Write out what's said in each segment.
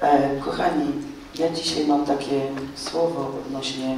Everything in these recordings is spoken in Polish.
Kochani, ja dzisiaj mam takie słowo odnośnie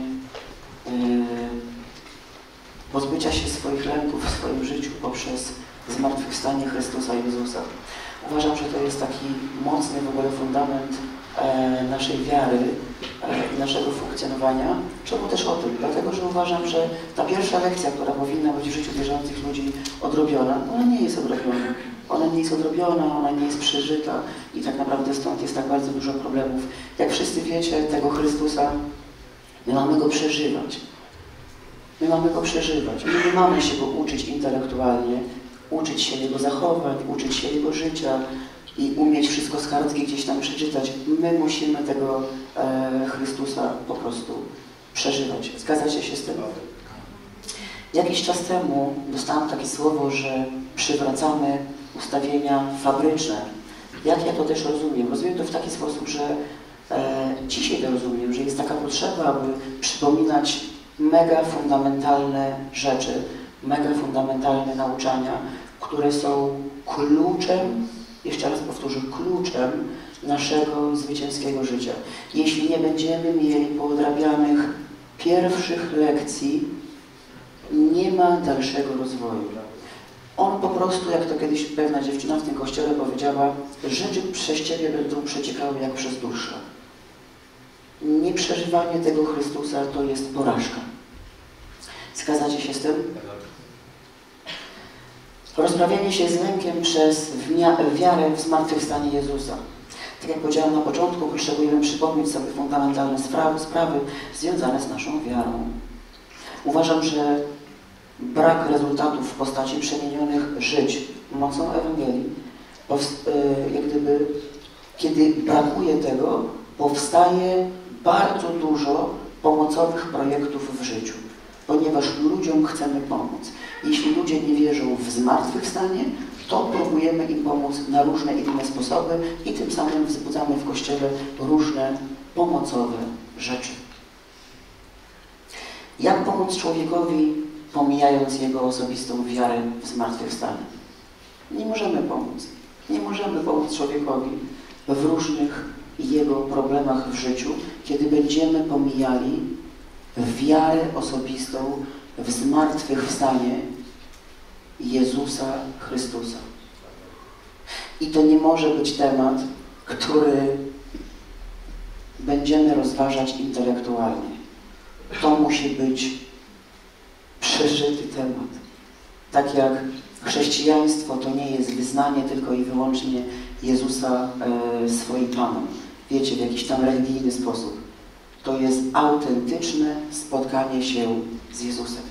pozbycia się swoich lęków w swoim życiu poprzez zmartwychwstanie Chrystusa Jezusa. Uważam, że to jest taki mocny w ogóle fundament naszej wiary i naszego funkcjonowania. Czemu też o tym? Dlatego, że uważam, że ta pierwsza lekcja, która powinna być w życiu wierzących ludzi odrobiona, ona nie jest odrobiona. Ona nie jest odrobiona, ona nie jest przeżyta i tak naprawdę stąd jest tak bardzo dużo problemów. Jak wszyscy wiecie, tego Chrystusa, my mamy Go przeżywać. My mamy Go przeżywać. My nie mamy się Go uczyć intelektualnie, uczyć się Jego zachowań, uczyć się Jego życia i umieć wszystko z kartki gdzieś tam przeczytać. My musimy tego Chrystusa po prostu przeżywać. Zgadzacie się z tym? Jakiś czas temu dostałam takie słowo, że przywracamy ustawienia fabryczne. Jak ja to też rozumiem? Rozumiem to w taki sposób, że dzisiaj to rozumiem, że jest taka potrzeba, aby przypominać mega fundamentalne rzeczy, mega fundamentalne nauczania, które są kluczem, jeszcze raz powtórzę, kluczem naszego zwycięskiego życia. Jeśli nie będziemy mieli poodrabianych pierwszych lekcji, nie ma dalszego rozwoju. On po prostu, jak to kiedyś pewna dziewczyna w tym kościele powiedziała, rzeczy przez Ciebie będą przeciekały jak przez duszę. Nieprzeżywanie tego Chrystusa to jest porażka. Zgadzacie się z tym? Rozprawianie się z lękiem przez wiarę w zmartwychwstanie Jezusa. Tak jak powiedziałem na początku, potrzebujemy przypomnieć sobie fundamentalne sprawy związane z naszą wiarą. Uważam, że brak rezultatów w postaci przemienionych żyć mocą Ewangelii, jak gdyby, kiedy brakuje tego, powstaje bardzo dużo pomocowych projektów w życiu, ponieważ ludziom chcemy pomóc. Jeśli ludzie nie wierzą w zmartwychwstanie, to próbujemy im pomóc na różne inne sposoby i tym samym wzbudzamy w Kościele różne pomocowe rzeczy. Jak pomóc człowiekowi, pomijając jego osobistą wiarę w zmartwychwstanie? Nie możemy pomóc. Nie możemy pomóc człowiekowi w różnych jego problemach w życiu, kiedy będziemy pomijali wiarę osobistą w zmartwychwstanie Jezusa Chrystusa. I to nie może być temat, który będziemy rozważać intelektualnie. To musi być przeżyty temat. Tak jak chrześcijaństwo to nie jest wyznanie tylko i wyłącznie Jezusa swoim Panem. Wiecie, w jakiś tam religijny sposób. To jest autentyczne spotkanie się z Jezusem.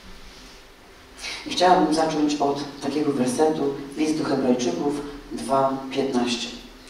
I chciałabym zacząć od takiego wersetu, list do Hebrajczyków 2:15.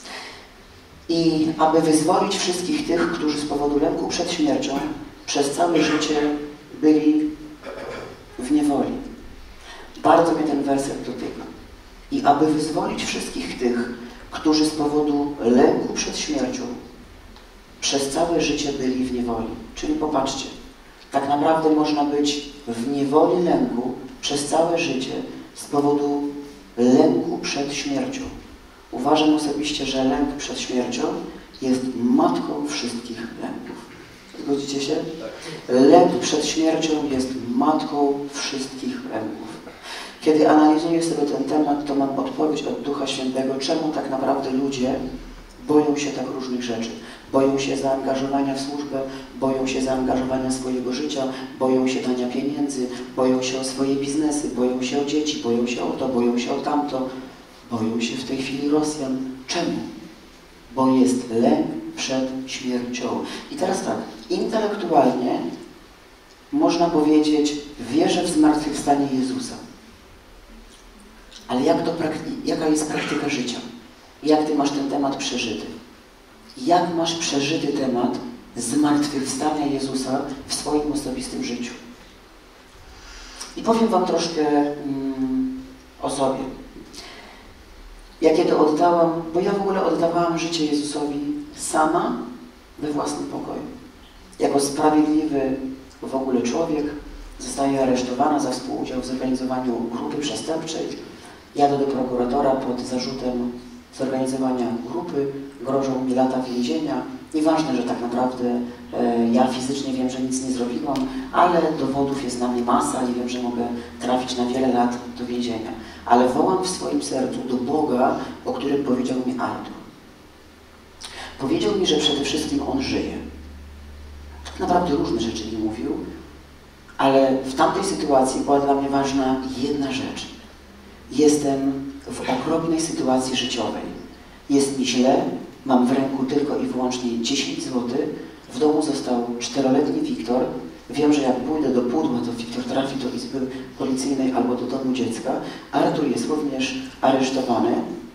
I aby wyzwolić wszystkich tych, którzy z powodu lęku przed śmiercią przez całe życie byli w niewoli. Bardzo mnie ten werset dotyka. I aby wyzwolić wszystkich tych, którzy z powodu lęku przed śmiercią przez całe życie byli w niewoli. Czyli popatrzcie, tak naprawdę można być w niewoli lęku przez całe życie z powodu lęku przed śmiercią. Uważam osobiście, że lęk przed śmiercią jest matką wszystkich lęków. Zgodzicie się? Lęk przed śmiercią jest matką wszystkich lęków. Kiedy analizuję sobie ten temat, to mam odpowiedź od Ducha Świętego, czemu tak naprawdę ludzie boją się tak różnych rzeczy. Boją się zaangażowania w służbę, boją się zaangażowania swojego życia, boją się dania pieniędzy, boją się o swoje biznesy, boją się o dzieci, boją się o to, boją się o tamto, boją się w tej chwili Rosjan. Czemu? Bo jest lęk przed śmiercią. I teraz tak, intelektualnie można powiedzieć, wierzę w zmartwychwstanie Jezusa. Ale jaka jest praktyka życia? Jak ty masz ten temat przeżyty? Jak masz przeżyty temat zmartwychwstania Jezusa w swoim osobistym życiu? I powiem wam troszkę o sobie. Jak ja to oddałam, bo ja w ogóle oddawałam życie Jezusowi sama we własnym pokoju. Jako sprawiedliwy w ogóle człowiek zostaje aresztowana za współudział w zorganizowaniu grupy przestępczej. Jadę do prokuratora pod zarzutem zorganizowania grupy, grożą mi lata więzienia. Nieważne, że tak naprawdę ja fizycznie wiem, że nic nie zrobiłam, ale dowodów jest na mnie masa i wiem, że mogę trafić na wiele lat do więzienia. Ale wołam w swoim sercu do Boga, o którym powiedział mi Artur. Powiedział mi, że przede wszystkim On żyje. Tak naprawdę różne rzeczy mi mówił, ale w tamtej sytuacji była dla mnie ważna jedna rzecz. Jestem w okropnej sytuacji życiowej. Jest mi źle, mam w ręku tylko i wyłącznie 10 zł. W domu został 4-letni Wiktor. Wiem, że jak pójdę do pudła, to Wiktor trafi do izby policyjnej albo do domu dziecka. Artur jest również aresztowany.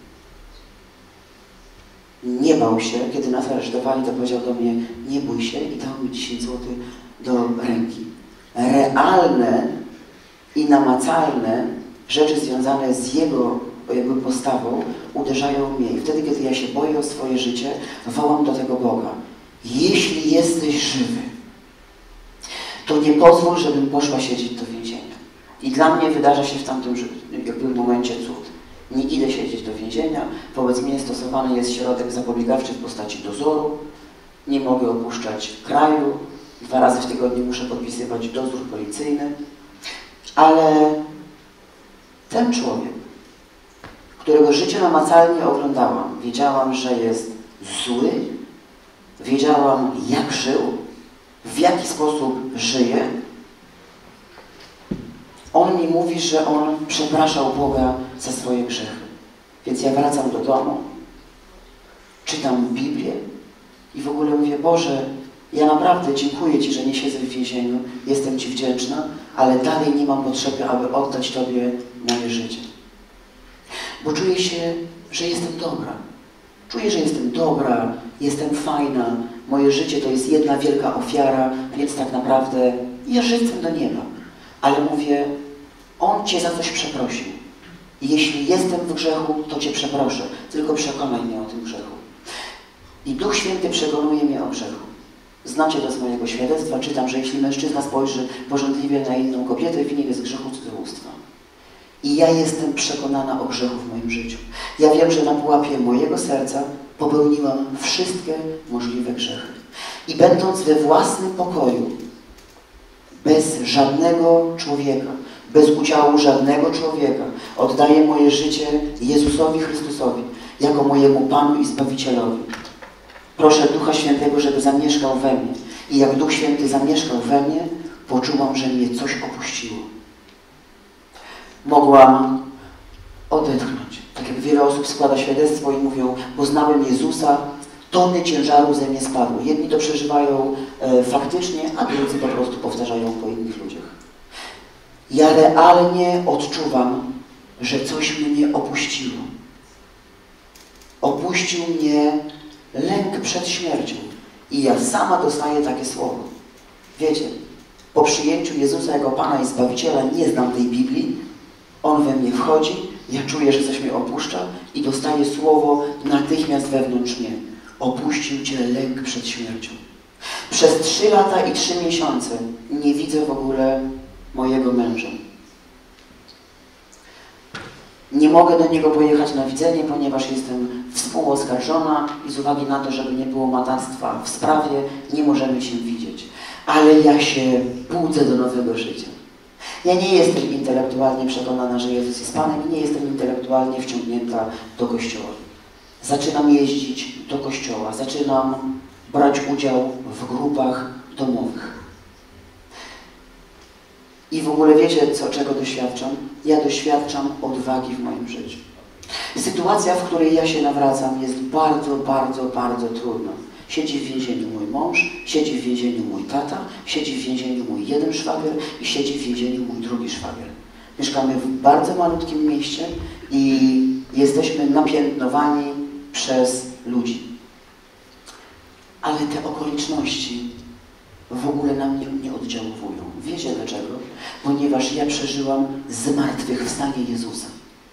Nie bał się. Kiedy nas aresztowali, to powiedział do mnie: nie bój się, i dał mi 10 zł do ręki. Realne i namacalne rzeczy związane z jego jakby postawą uderzają mnie. I wtedy, kiedy ja się boję o swoje życie, wołam do tego Boga: jeśli jesteś żywy, to nie pozwól, żebym poszła siedzieć do więzienia. I dla mnie wydarza się w tamtym jakby momencie cud. Nie idę siedzieć do więzienia, wobec mnie stosowany jest środek zapobiegawczy w postaci dozoru, nie mogę opuszczać kraju, 2 razy w tygodniu muszę podpisywać dozór policyjny, ale ten człowiek, którego życie namacalnie oglądałam, wiedziałam, że jest zły, wiedziałam, jak żył, w jaki sposób żyje. On mi mówi, że on przepraszał Boga za swoje grzechy. Więc ja wracam do domu, czytam Biblię i w ogóle mówię: Boże, ja naprawdę dziękuję Ci, że nie siedzę w więzieniu, jestem Ci wdzięczna, ale dalej nie mam potrzeby, aby oddać Tobie moje życie. Bo czuję się, że jestem dobra. Czuję, że jestem dobra, jestem fajna, moje życie to jest jedna wielka ofiara, więc tak naprawdę ja życiem do nieba. Ale mówię: On Cię za coś przeprosił. I jeśli jestem w grzechu, to Cię przeproszę, tylko przekonaj mnie o tym grzechu. I Duch Święty przekonuje mnie o grzechu. Znacie to z mojego świadectwa, czytam, że jeśli mężczyzna spojrzy pożądliwie na inną kobietę, winien jest grzechu cudzołóstwa. I ja jestem przekonana o grzechu w moim życiu. Ja wiem, że na pułapie mojego serca popełniłam wszystkie możliwe grzechy. I będąc we własnym pokoju, bez żadnego człowieka, bez udziału żadnego człowieka, oddaję moje życie Jezusowi Chrystusowi, jako mojemu Panu i Zbawicielowi. Proszę Ducha Świętego, żeby zamieszkał we mnie. I jak Duch Święty zamieszkał we mnie, poczułam, że mnie coś opuściło. Mogłam odetchnąć. Tak jak wiele osób składa świadectwo i mówią: poznałem Jezusa, tony ciężaru ze mnie spadły. Jedni to przeżywają faktycznie, a drudzy po prostu powtarzają po innych ludziach. Ja realnie odczuwam, że coś mnie opuściło. Opuścił mnie lęk przed śmiercią. I ja sama dostaję takie słowo. Wiecie, po przyjęciu Jezusa jako Pana i Zbawiciela nie znam tej Biblii. On we mnie wchodzi, ja czuję, że coś mnie opuszcza i dostaję słowo natychmiast wewnątrz mnie. Opuścił Cię lęk przed śmiercią. Przez 3 lata i 3 miesiące nie widzę w ogóle mojego męża. Nie mogę do niego pojechać na widzenie, ponieważ jestem współoskarżona i z uwagi na to, żeby nie było matactwa w sprawie, nie możemy się widzieć. Ale ja się budzę do nowego życia. Ja nie jestem intelektualnie przekonana, że Jezus jest Panem i nie jestem intelektualnie wciągnięta do Kościoła. Zaczynam jeździć do Kościoła, zaczynam brać udział w grupach domowych. I w ogóle wiecie, czego doświadczam? Ja doświadczam odwagi w moim życiu. Sytuacja, w której ja się nawracam, jest bardzo, bardzo, bardzo trudna. Siedzi w więzieniu mój mąż, siedzi w więzieniu mój tata, siedzi w więzieniu mój jeden szwagier i siedzi w więzieniu mój drugi szwagier. Mieszkamy w bardzo malutkim mieście i jesteśmy napiętnowani przez ludzi. Ale te okoliczności w ogóle na mnie nie oddziaływują. Wiecie dlaczego? Ponieważ ja przeżyłam zmartwychwstanie Jezusa.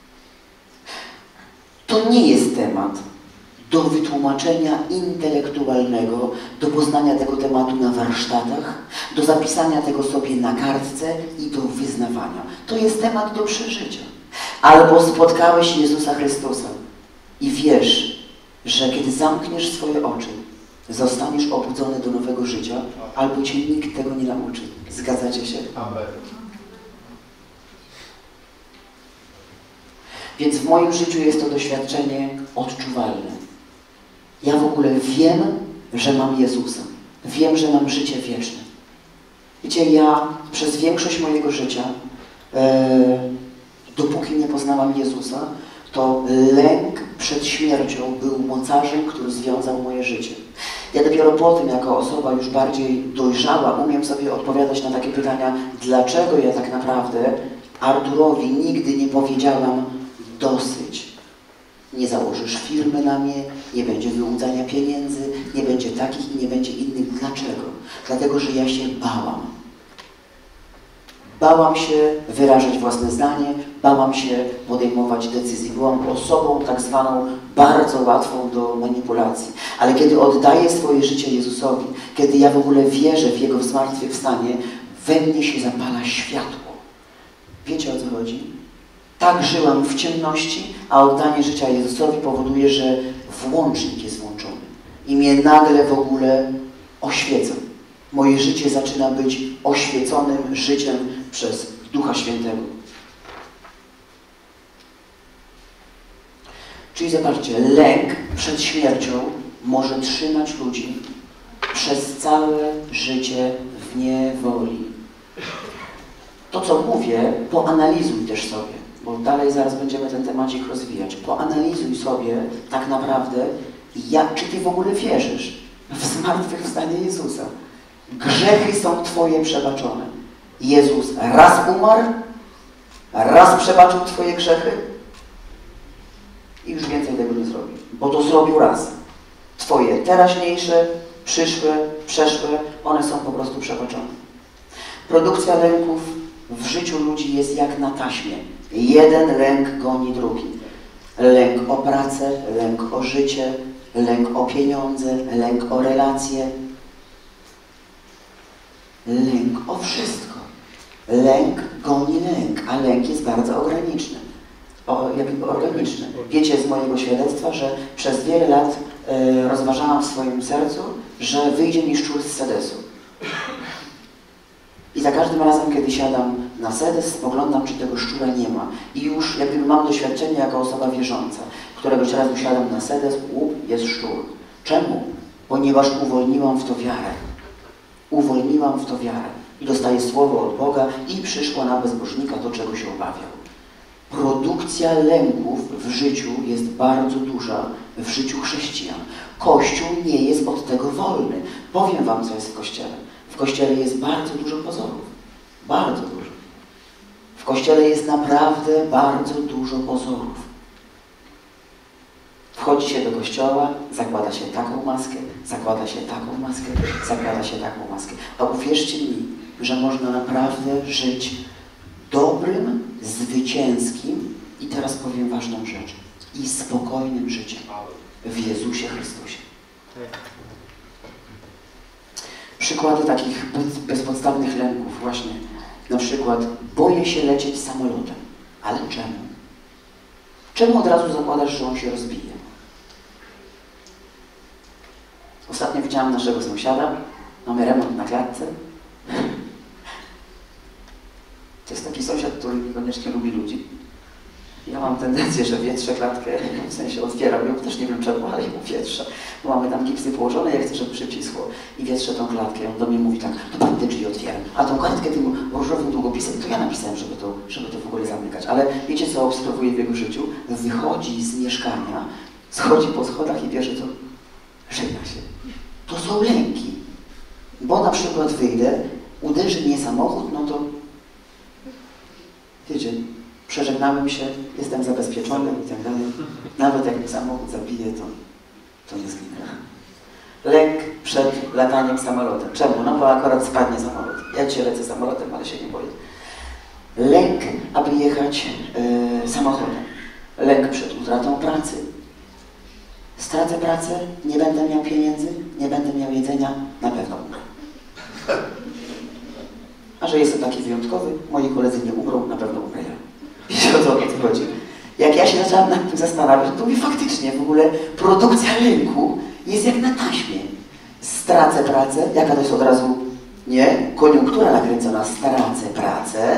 To nie jest temat do wytłumaczenia intelektualnego, do poznania tego tematu na warsztatach, do zapisania tego sobie na kartce i do wyznawania. To jest temat do przeżycia. Albo spotkałeś Jezusa Chrystusa i wiesz, że kiedy zamkniesz swoje oczy, zostaniesz obudzony do nowego życia, albo cię nikt tego nie nauczy. Zgadzacie się? Amen. Więc w moim życiu jest to doświadczenie odczuwalne. Ja w ogóle wiem, że mam Jezusa. Wiem, że mam życie wieczne. Wiecie, ja przez większość mojego życia, dopóki nie poznałam Jezusa, to lęk przed śmiercią był mocarzem, który związał moje życie. Ja dopiero po tym, jako osoba już bardziej dojrzała, umiem sobie odpowiadać na takie pytania, dlaczego ja tak naprawdę Arturowi nigdy nie powiedziałam dosyć. Nie założysz firmy na mnie, nie będzie wyłudzania pieniędzy, nie będzie takich i nie będzie innych. Dlaczego? Dlatego, że ja się bałam. Bałam się wyrażać własne zdanie, bałam się podejmować decyzje. Byłam osobą tak zwaną bardzo łatwą do manipulacji. Ale kiedy oddaję swoje życie Jezusowi, kiedy ja w ogóle wierzę w Jego zmartwychwstanie, we mnie się zapala światło. Wiecie, o co chodzi? Tak żyłam w ciemności, a oddanie życia Jezusowi powoduje, że włącznik jest włączony. I mnie nagle w ogóle oświeca. Moje życie zaczyna być oświeconym życiem przez Ducha Świętego. Czyli zobaczcie, lęk przed śmiercią może trzymać ludzi przez całe życie w niewoli. To, co mówię, poanalizuj też sobie, bo dalej zaraz będziemy ten temacik rozwijać. Poanalizuj sobie tak naprawdę, czy ty w ogóle wierzysz w zmartwychwstanie Jezusa. Grzechy są twoje przebaczone. Jezus raz umarł, raz przebaczył twoje grzechy i już więcej tego nie zrobi, bo to zrobił raz. Twoje teraźniejsze, przyszłe, przeszłe, one są po prostu przebaczone. Produkcja lęków w życiu ludzi jest jak na taśmie. Jeden lęk goni drugi. Lęk o pracę, lęk o życie, lęk o pieniądze, lęk o relacje. Lęk o wszystko. Lęk goni lęk, a lęk jest bardzo organiczny. Organiczny. Wiecie z mojego świadectwa, że przez wiele lat rozważałam w swoim sercu, że wyjdzie mi szczur z sedesu. I za każdym razem, kiedy siadam na sedes, spoglądam, czy tego szczura nie ma. I już mam doświadczenie jako osoba wierząca. Któregoś razu siadam na sedes, jest szczur. Czemu? Ponieważ uwolniłam w to wiarę. Uwolniłam w to wiarę. I dostaję słowo od Boga i przyszło na bezbożnika to, czego się obawiał. Produkcja lęków w życiu jest bardzo duża w życiu chrześcijan. Kościół nie jest od tego wolny. Powiem wam, co jest w Kościele. W Kościele jest bardzo dużo pozorów. Bardzo dużo. W Kościele jest naprawdę bardzo dużo pozorów. Wchodzi się do kościoła, zakłada się taką maskę, zakłada się taką maskę, zakłada się taką maskę. A uwierzcie mi, że można naprawdę żyć dobrym, zwycięskim i teraz powiem ważną rzecz, i spokojnym życiem w Jezusie Chrystusie. Przykłady takich bezpodstawnych lęków właśnie. Na przykład boję się lecieć samolotem. Ale czemu? Czemu od razu zakładasz, że on się rozbije? Ostatnio widziałam naszego sąsiada. Mamy remont na klatce. To jest taki sąsiad, który niekoniecznie lubi ludzi. Ja mam tendencję, że wietrzę klatkę, w sensie otwieram ją, też nie wiem czemu, ale ją wietrzę. Bo mamy tam gipsy położone, ja chcę, żeby szybciej schło. I wietrzę tą klatkę, on do mnie mówi tak, to pan te drzwi otwieram. A tą kartkę tym różowym długopisem, to ja napisałem, żeby to w ogóle zamykać. Ale wiecie, co obserwuję w jego życiu? Wychodzi z mieszkania, schodzi po schodach i bierze to, żegna się. To są lęki. Bo na przykład wyjdę, uderzy mnie samochód, no to wiecie, przeżegnałem się, jestem zabezpieczony i tak dalej. Nawet jak mi samochód zabije, to nie zginę. Lęk przed lataniem samolotem. Czemu? No bo akurat spadnie samolot. Ja dzisiaj lecę samolotem, ale się nie boję. Lęk, aby jechać samochodem. Lęk przed utratą pracy. Stracę pracę, nie będę miał pieniędzy, nie będę miał jedzenia, na pewno umrę. A że jestem taki wyjątkowy, moi koledzy nie umrą, na pewno umrę ja. Wiecie, o co chodzi? Jak ja się zaczęłam nad tym zastanawiać, to mówię, faktycznie w ogóle produkcja lęku jest jak na taśmie. Stracę pracę, jaka to jest od razu, nie? Koniunktura nakręcona, stracę pracę,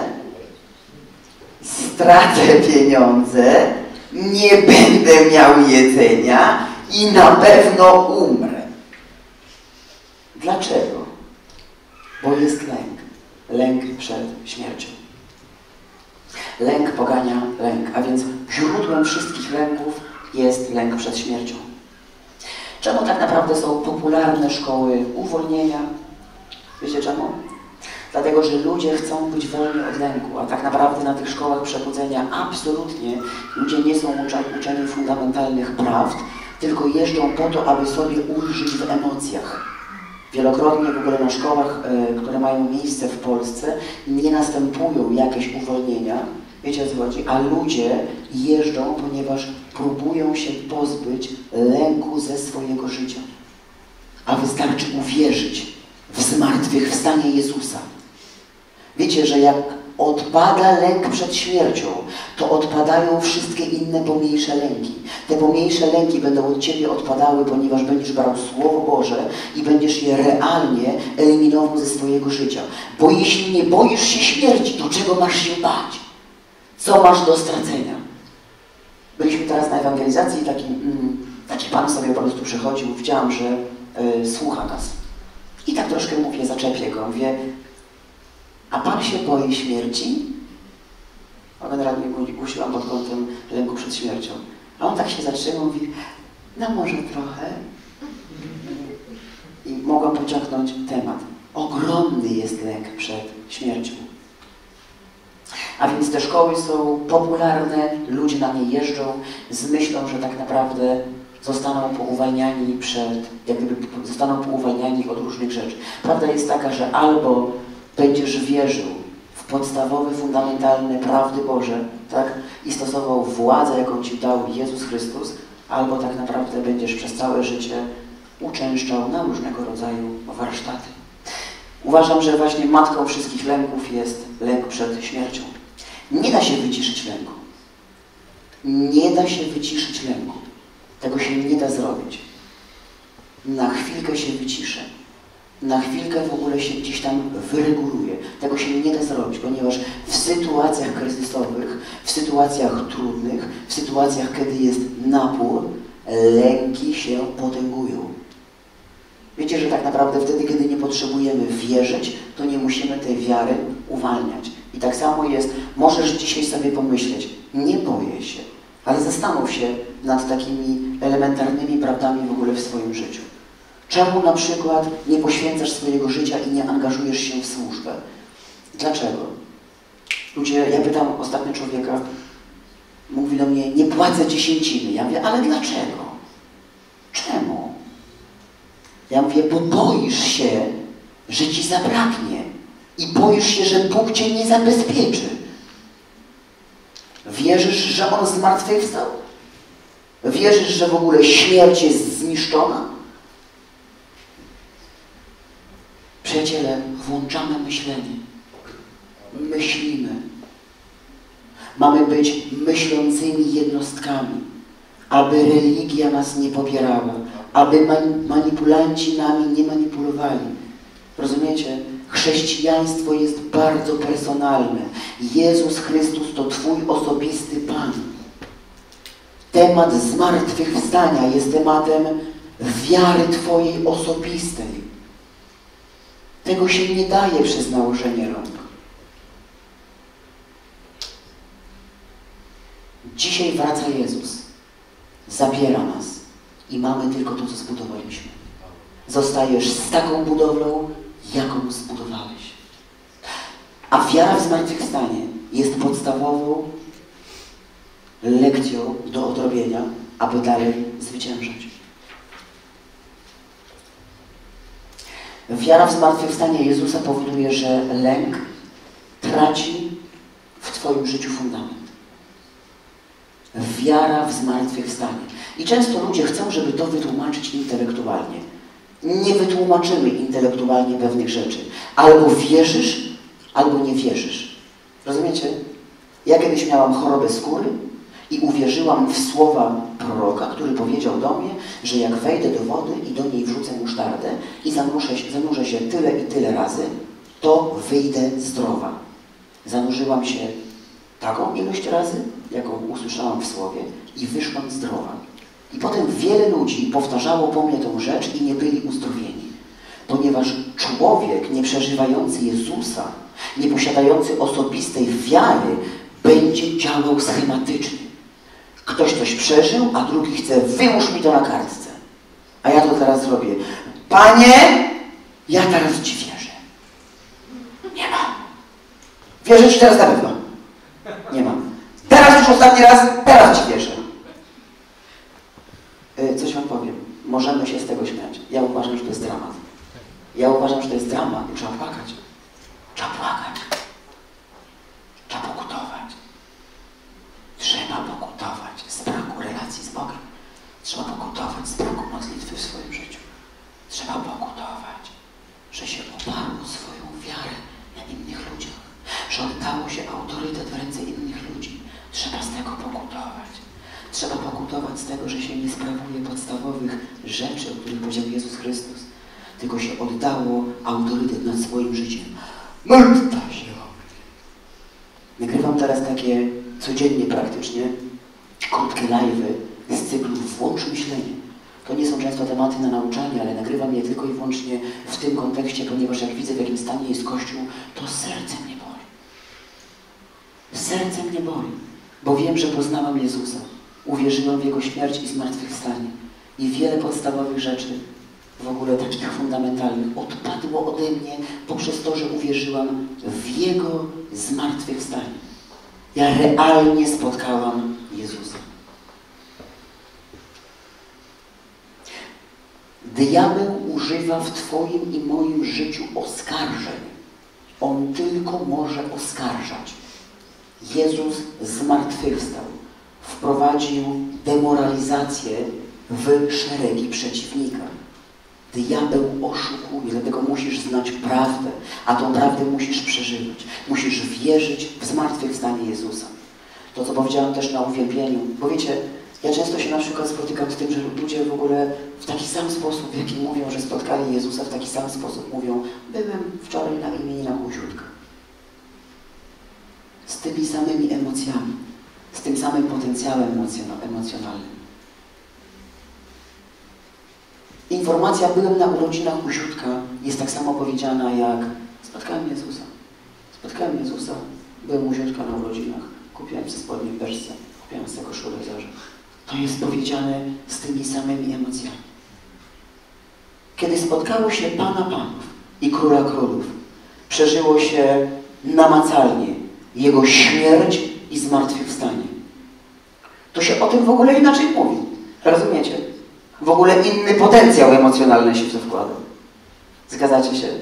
stracę pieniądze, nie będę miał jedzenia i na pewno umrę. Dlaczego? Bo jest lęk. Lęk przed śmiercią. Lęk pogania lęk, a więc źródłem wszystkich lęków jest lęk przed śmiercią. Czemu tak naprawdę są popularne szkoły uwolnienia? Wiecie czemu? Dlatego, że ludzie chcą być wolni od lęku, a tak naprawdę na tych szkołach przebudzenia absolutnie ludzie nie są uczeni fundamentalnych prawd, tylko jeżdżą po to, aby sobie ulżyć w emocjach. Wielokrotnie w ogóle na szkołach, które mają miejsce w Polsce, nie następują jakieś uwolnienia, wiecie o co chodzi, a ludzie jeżdżą, ponieważ próbują się pozbyć lęku ze swojego życia. A wystarczy uwierzyć w zmartwychwstanie Jezusa. Wiecie, że jak odpada lęk przed śmiercią, to odpadają wszystkie inne pomniejsze lęki. Te pomniejsze lęki będą od Ciebie odpadały, ponieważ będziesz brał Słowo Boże i będziesz je realnie eliminował ze swojego życia. Bo jeśli nie boisz się śmierci, to czego masz się bać? Co masz do stracenia? Byliśmy teraz na ewangelizacji i taki pan sobie po prostu przychodził, widziałam, że słucha nas. I tak troszkę mówię, zaczepię go, mówię, a pan się boi śmierci? A generalnie usiłam pod kątem lęku przed śmiercią. A on tak się zatrzymał, mówi, no może trochę. I mogłam pociągnąć temat. Ogromny jest lęk przed śmiercią. A więc te szkoły są popularne, ludzie na nie jeżdżą z myślą, że tak naprawdę zostaną pouwalniani zostaną pouwalniani od różnych rzeczy. Prawda jest taka, że albo będziesz wierzył w podstawowe, fundamentalne prawdy Boże, tak? I stosował władzę, jaką Ci dał Jezus Chrystus, albo tak naprawdę będziesz przez całe życie uczęszczał na różnego rodzaju warsztaty. Uważam, że właśnie matką wszystkich lęków jest lęk przed śmiercią. Nie da się wyciszyć lęku. Nie da się wyciszyć lęku. Tego się nie da zrobić. Na chwilkę się wyciszę. Na chwilkę w ogóle się gdzieś tam wyreguluje. Tego się nie da zrobić, ponieważ w sytuacjach kryzysowych, w sytuacjach trudnych, w sytuacjach, kiedy jest napór, lęki się potęgują. Wiecie, że tak naprawdę wtedy, kiedy nie potrzebujemy wierzyć, to nie musimy tej wiary uwalniać. I tak samo jest, możesz dzisiaj sobie pomyśleć, nie boję się, ale zastanów się nad takimi elementarnymi prawdami w ogóle w swoim życiu. Czemu na przykład nie poświęcasz swojego życia i nie angażujesz się w służbę? Dlaczego? Ludzie, ja pytam ostatnio człowieka, mówi do mnie, nie płacę dziesięciny. Ja mówię, ale dlaczego? Czemu? Ja mówię, bo boisz się, że Ci zabraknie i boisz się, że Bóg Cię nie zabezpieczy. Wierzysz, że On zmartwychwstał? Wierzysz, że w ogóle śmierć jest zniszczona? Przyjaciele, włączamy myślenie. Myślimy. Mamy być myślącymi jednostkami, aby religia nas nie popierała, aby manipulanci nami nie manipulowali. Rozumiecie? Chrześcijaństwo jest bardzo personalne. Jezus Chrystus to Twój osobisty Pan. Temat zmartwychwstania jest tematem wiary Twojej osobistej. Tego się nie daje przez nałożenie rąk. Dzisiaj wraca Jezus. Zabiera nas i mamy tylko to, co zbudowaliśmy. Zostajesz z taką budowlą, jaką zbudowałeś. A wiara w zmartwychwstanie jest podstawową lekcją do odrobienia, aby dalej zwyciężać. Wiara w zmartwychwstanie Jezusa powoduje, że lęk traci w Twoim życiu fundament. Wiara w zmartwychwstanie. I często ludzie chcą, żeby to wytłumaczyć intelektualnie. Nie wytłumaczymy intelektualnie pewnych rzeczy. Albo wierzysz, albo nie wierzysz. Rozumiecie? Ja kiedyś miałam chorobę skóry i uwierzyłam w słowa proroka, który powiedział do mnie, że jak wejdę do wody i do niej wrzucę musztardę i zanurzę się tyle i tyle razy, to wyjdę zdrowa. Zanurzyłam się taką ilość razy, jaką usłyszałam w słowie i wyszłam zdrowa. I potem wiele ludzi powtarzało po mnie tą rzecz i nie byli uzdrowieni. Ponieważ człowiek nie przeżywający Jezusa, nie posiadający osobistej wiary, będzie działał schematycznie. Ktoś coś przeżył, a drugi chce, wyłóż mi to na kartce. A ja to teraz zrobię. Panie, ja teraz Ci wierzę. Nie ma. Wierzę Ci teraz na pewno. Nie ma. Teraz już ostatni raz, teraz Ci wierzę. Coś Wam powiem. Możemy się z tego śmiać. Ja uważam, że to jest dramat. Ja uważam, że to jest dramat i trzeba płakać. Trzeba płakać. Trzeba pokutować. Trzeba pokutować z braku relacji z Bogiem. Trzeba pokutować z braku modlitwy w swoim życiu. Trzeba pokutować, że się oparło swoją wiarę na innych ludziach. Że oddało się autorytet w ręce innych ludzi. Trzeba z tego pokutować. Trzeba pokutować z tego, że się nie sprawuje podstawowych rzeczy, o których powiedział Jezus Chrystus, tylko się oddało autorytet nad swoim życiem. Modlita się. Nagrywam teraz takie codziennie praktycznie krótkie live'y z cyklu Włącz myślenie. To nie są często tematy na nauczanie, ale nagrywam je tylko i wyłącznie w tym kontekście, ponieważ jak widzę, w jakim stanie jest Kościół, to serce mnie boli. Serce mnie boli, bo wiem, że poznałam Jezusa. Uwierzyłam w Jego śmierć i zmartwychwstanie. I wiele podstawowych rzeczy, w ogóle takich fundamentalnych, odpadło ode mnie poprzez to, że uwierzyłam w Jego zmartwychwstanie. Ja realnie spotkałam Jezusa. Diabeł używa w Twoim i moim życiu oskarżeń. On tylko może oskarżać. Jezus zmartwychwstał. Wprowadził demoralizację w szeregi przeciwnika. Diabeł oszukuje, dlatego musisz znać prawdę, a tą prawdę musisz przeżywać. Musisz wierzyć w zmartwychwstanie Jezusa. To, co powiedziałam też na uwielbieniu, bo wiecie, ja często się na przykład spotykam z tym, że ludzie w ogóle w taki sam sposób, w jaki mówią, że spotkali Jezusa, w taki sam sposób mówią, byłem wczoraj na imieninach u Ziutka. Z tymi samymi emocjami, z tym samym potencjałem emocjonalnym. Informacja, byłem na urodzinach u Ziutka, jest tak samo powiedziana jak spotkałem Jezusa. Spotkałem Jezusa, byłem u Ziutka na urodzinach, kupiłem sobie spodnie w Berszce, kupiłem sobie koszulę w Zarze. To jest powiedziane z tymi samymi emocjami. Kiedy spotkało się Pana Panów i Króla Królów, przeżyło się namacalnie Jego śmierć i zmartwychwstanie. To się o tym w ogóle inaczej mówi. Rozumiecie? W ogóle inny potencjał emocjonalny się w to wkłada. Zgadzacie się?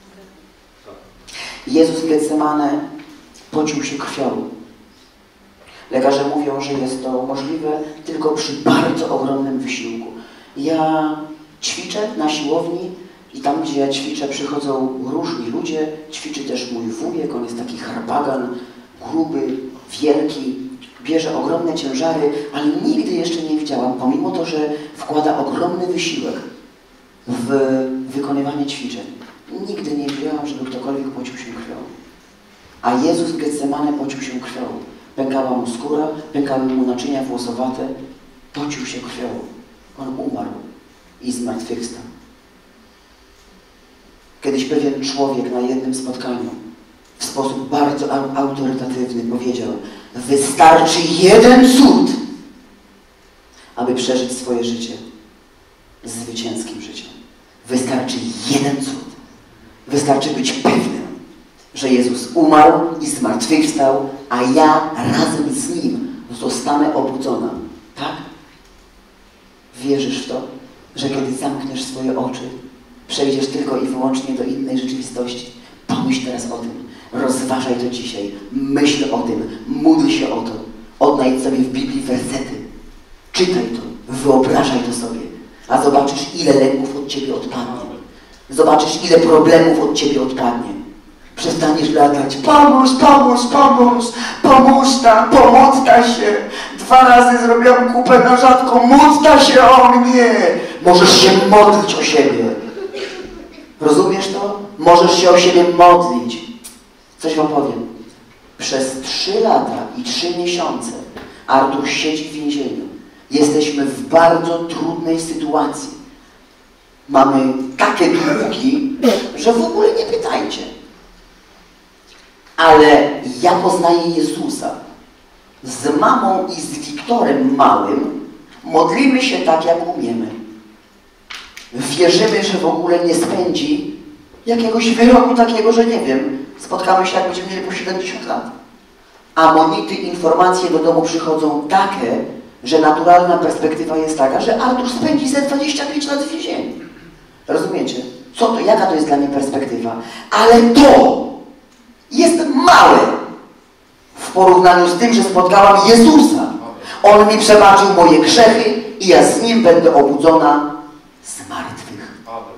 Jezus w Getsemane pocił się krwią. Lekarze mówią, że jest to możliwe tylko przy bardzo ogromnym wysiłku. Ja ćwiczę na siłowni i tam, gdzie ja ćwiczę, przychodzą różni ludzie. Ćwiczy też mój wujek, on jest taki harpagan, gruby, wielki, bierze ogromne ciężary, ale nigdy jeszcze nie widziałam, pomimo to, że wkłada ogromny wysiłek w wykonywanie ćwiczeń. Nigdy nie widziałam, żeby ktokolwiek pocił się krwią. A Jezus w Getsemane pocił się krwią. Pękała mu skóra, pękały mu naczynia włosowate, pocił się krwią. On umarł i zmartwychwstał. Kiedyś pewien człowiek na jednym spotkaniu w sposób bardzo autorytatywny powiedział: wystarczy jeden cud, aby przeżyć swoje życie zwycięskim życiem. Wystarczy jeden cud. Wystarczy być pewnym, że Jezus umarł i zmartwychwstał, a ja razem z Nim zostanę obudzona. Tak? Wierzysz w to, że kiedy zamkniesz swoje oczy, przejdziesz tylko i wyłącznie do innej rzeczywistości? Pomyśl teraz o tym. Rozważaj to dzisiaj. Myśl o tym. Módl się o to. Odnajdź sobie w Biblii wersety. Czytaj to. Wyobrażaj to sobie. A zobaczysz, ile lęków od Ciebie odpadnie. Zobaczysz, ile problemów od Ciebie odpadnie. Przestaniesz latać. Pomóż, pomóż, pomóż. Pomóż tam, pomocka się. 2 razy zrobiłam kupę na rzadko, módl się o mnie. Możesz się modlić o siebie. Rozumiesz to? Możesz się o siebie modlić. Coś wam powiem. Przez 3 lata i 3 miesiące Artur siedzi w więzieniu. Jesteśmy w bardzo trudnej sytuacji. Mamy takie długi, że w ogóle nie pytajcie. Ale ja poznaję Jezusa. Z mamą i z Wiktorem małym modlimy się tak, jak umiemy. Wierzymy, że w ogóle nie spędzi jakiegoś wyroku takiego, że nie wiem, spotkamy się, jak będziemy mieli po 70 lat. A monity, informacje do domu przychodzą takie, że naturalna perspektywa jest taka, że Artur spędzi ze 25 lat w więzieniu. Rozumiecie? Co to? Jaka to jest dla mnie perspektywa? Ale to jest małe w porównaniu z tym, że spotkałam Jezusa. On mi przebaczył moje grzechy i ja z Nim będę obudzona z martwych.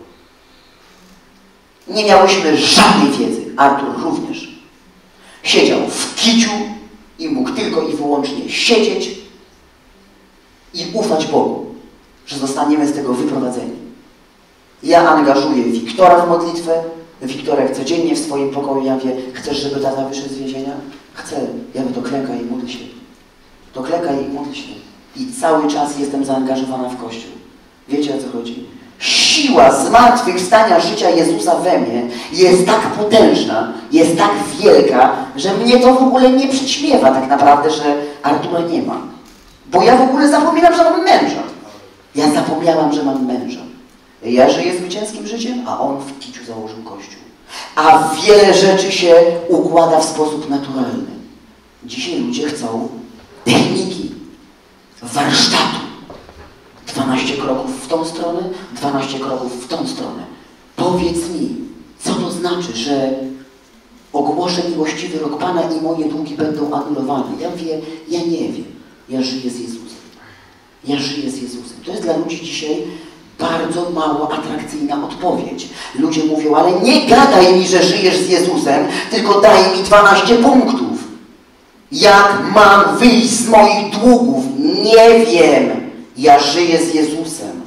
Nie miałyśmy żadnej wiedzy. Artur również. Siedział w kiciu i mógł tylko i wyłącznie siedzieć i ufać Bogu, że zostaniemy z tego wyprowadzeni. Ja angażuję Wiktora w modlitwę. Wiktorek codziennie w swoim pokoju, ja mówię, chcesz, żeby tata wyszedł z więzienia? Chcę. Ja mówię, to klękaj i módl się. To klękaj i módl się. I cały czas jestem zaangażowana w Kościół. Wiecie, o co chodzi? Siła zmartwychwstania życia Jezusa we mnie jest tak potężna, jest tak wielka, że mnie to w ogóle nie przyćmiewa tak naprawdę, że Artura nie ma. Bo ja w ogóle zapominam, że mam męża. Ja zapomniałam, że mam męża. Ja żyję zwycięskim życiem, a on w kiciu założył Kościół. A wiele rzeczy się układa w sposób naturalny. Dzisiaj ludzie chcą techniki, warsztatu. 12 kroków w tą stronę, 12 kroków w tą stronę. Powiedz mi, co to znaczy, że ogłoszę miłościwy rok Pana i moje długi będą anulowane? Ja mówię, ja nie wiem. Ja żyję z Jezusem. Ja żyję z Jezusem. To jest dla ludzi dzisiaj bardzo mało atrakcyjna odpowiedź. Ludzie mówią, ale nie gadaj mi, że żyjesz z Jezusem, tylko daj mi 12 punktów. Jak mam wyjść z moich długów? Nie wiem. Ja żyję z Jezusem.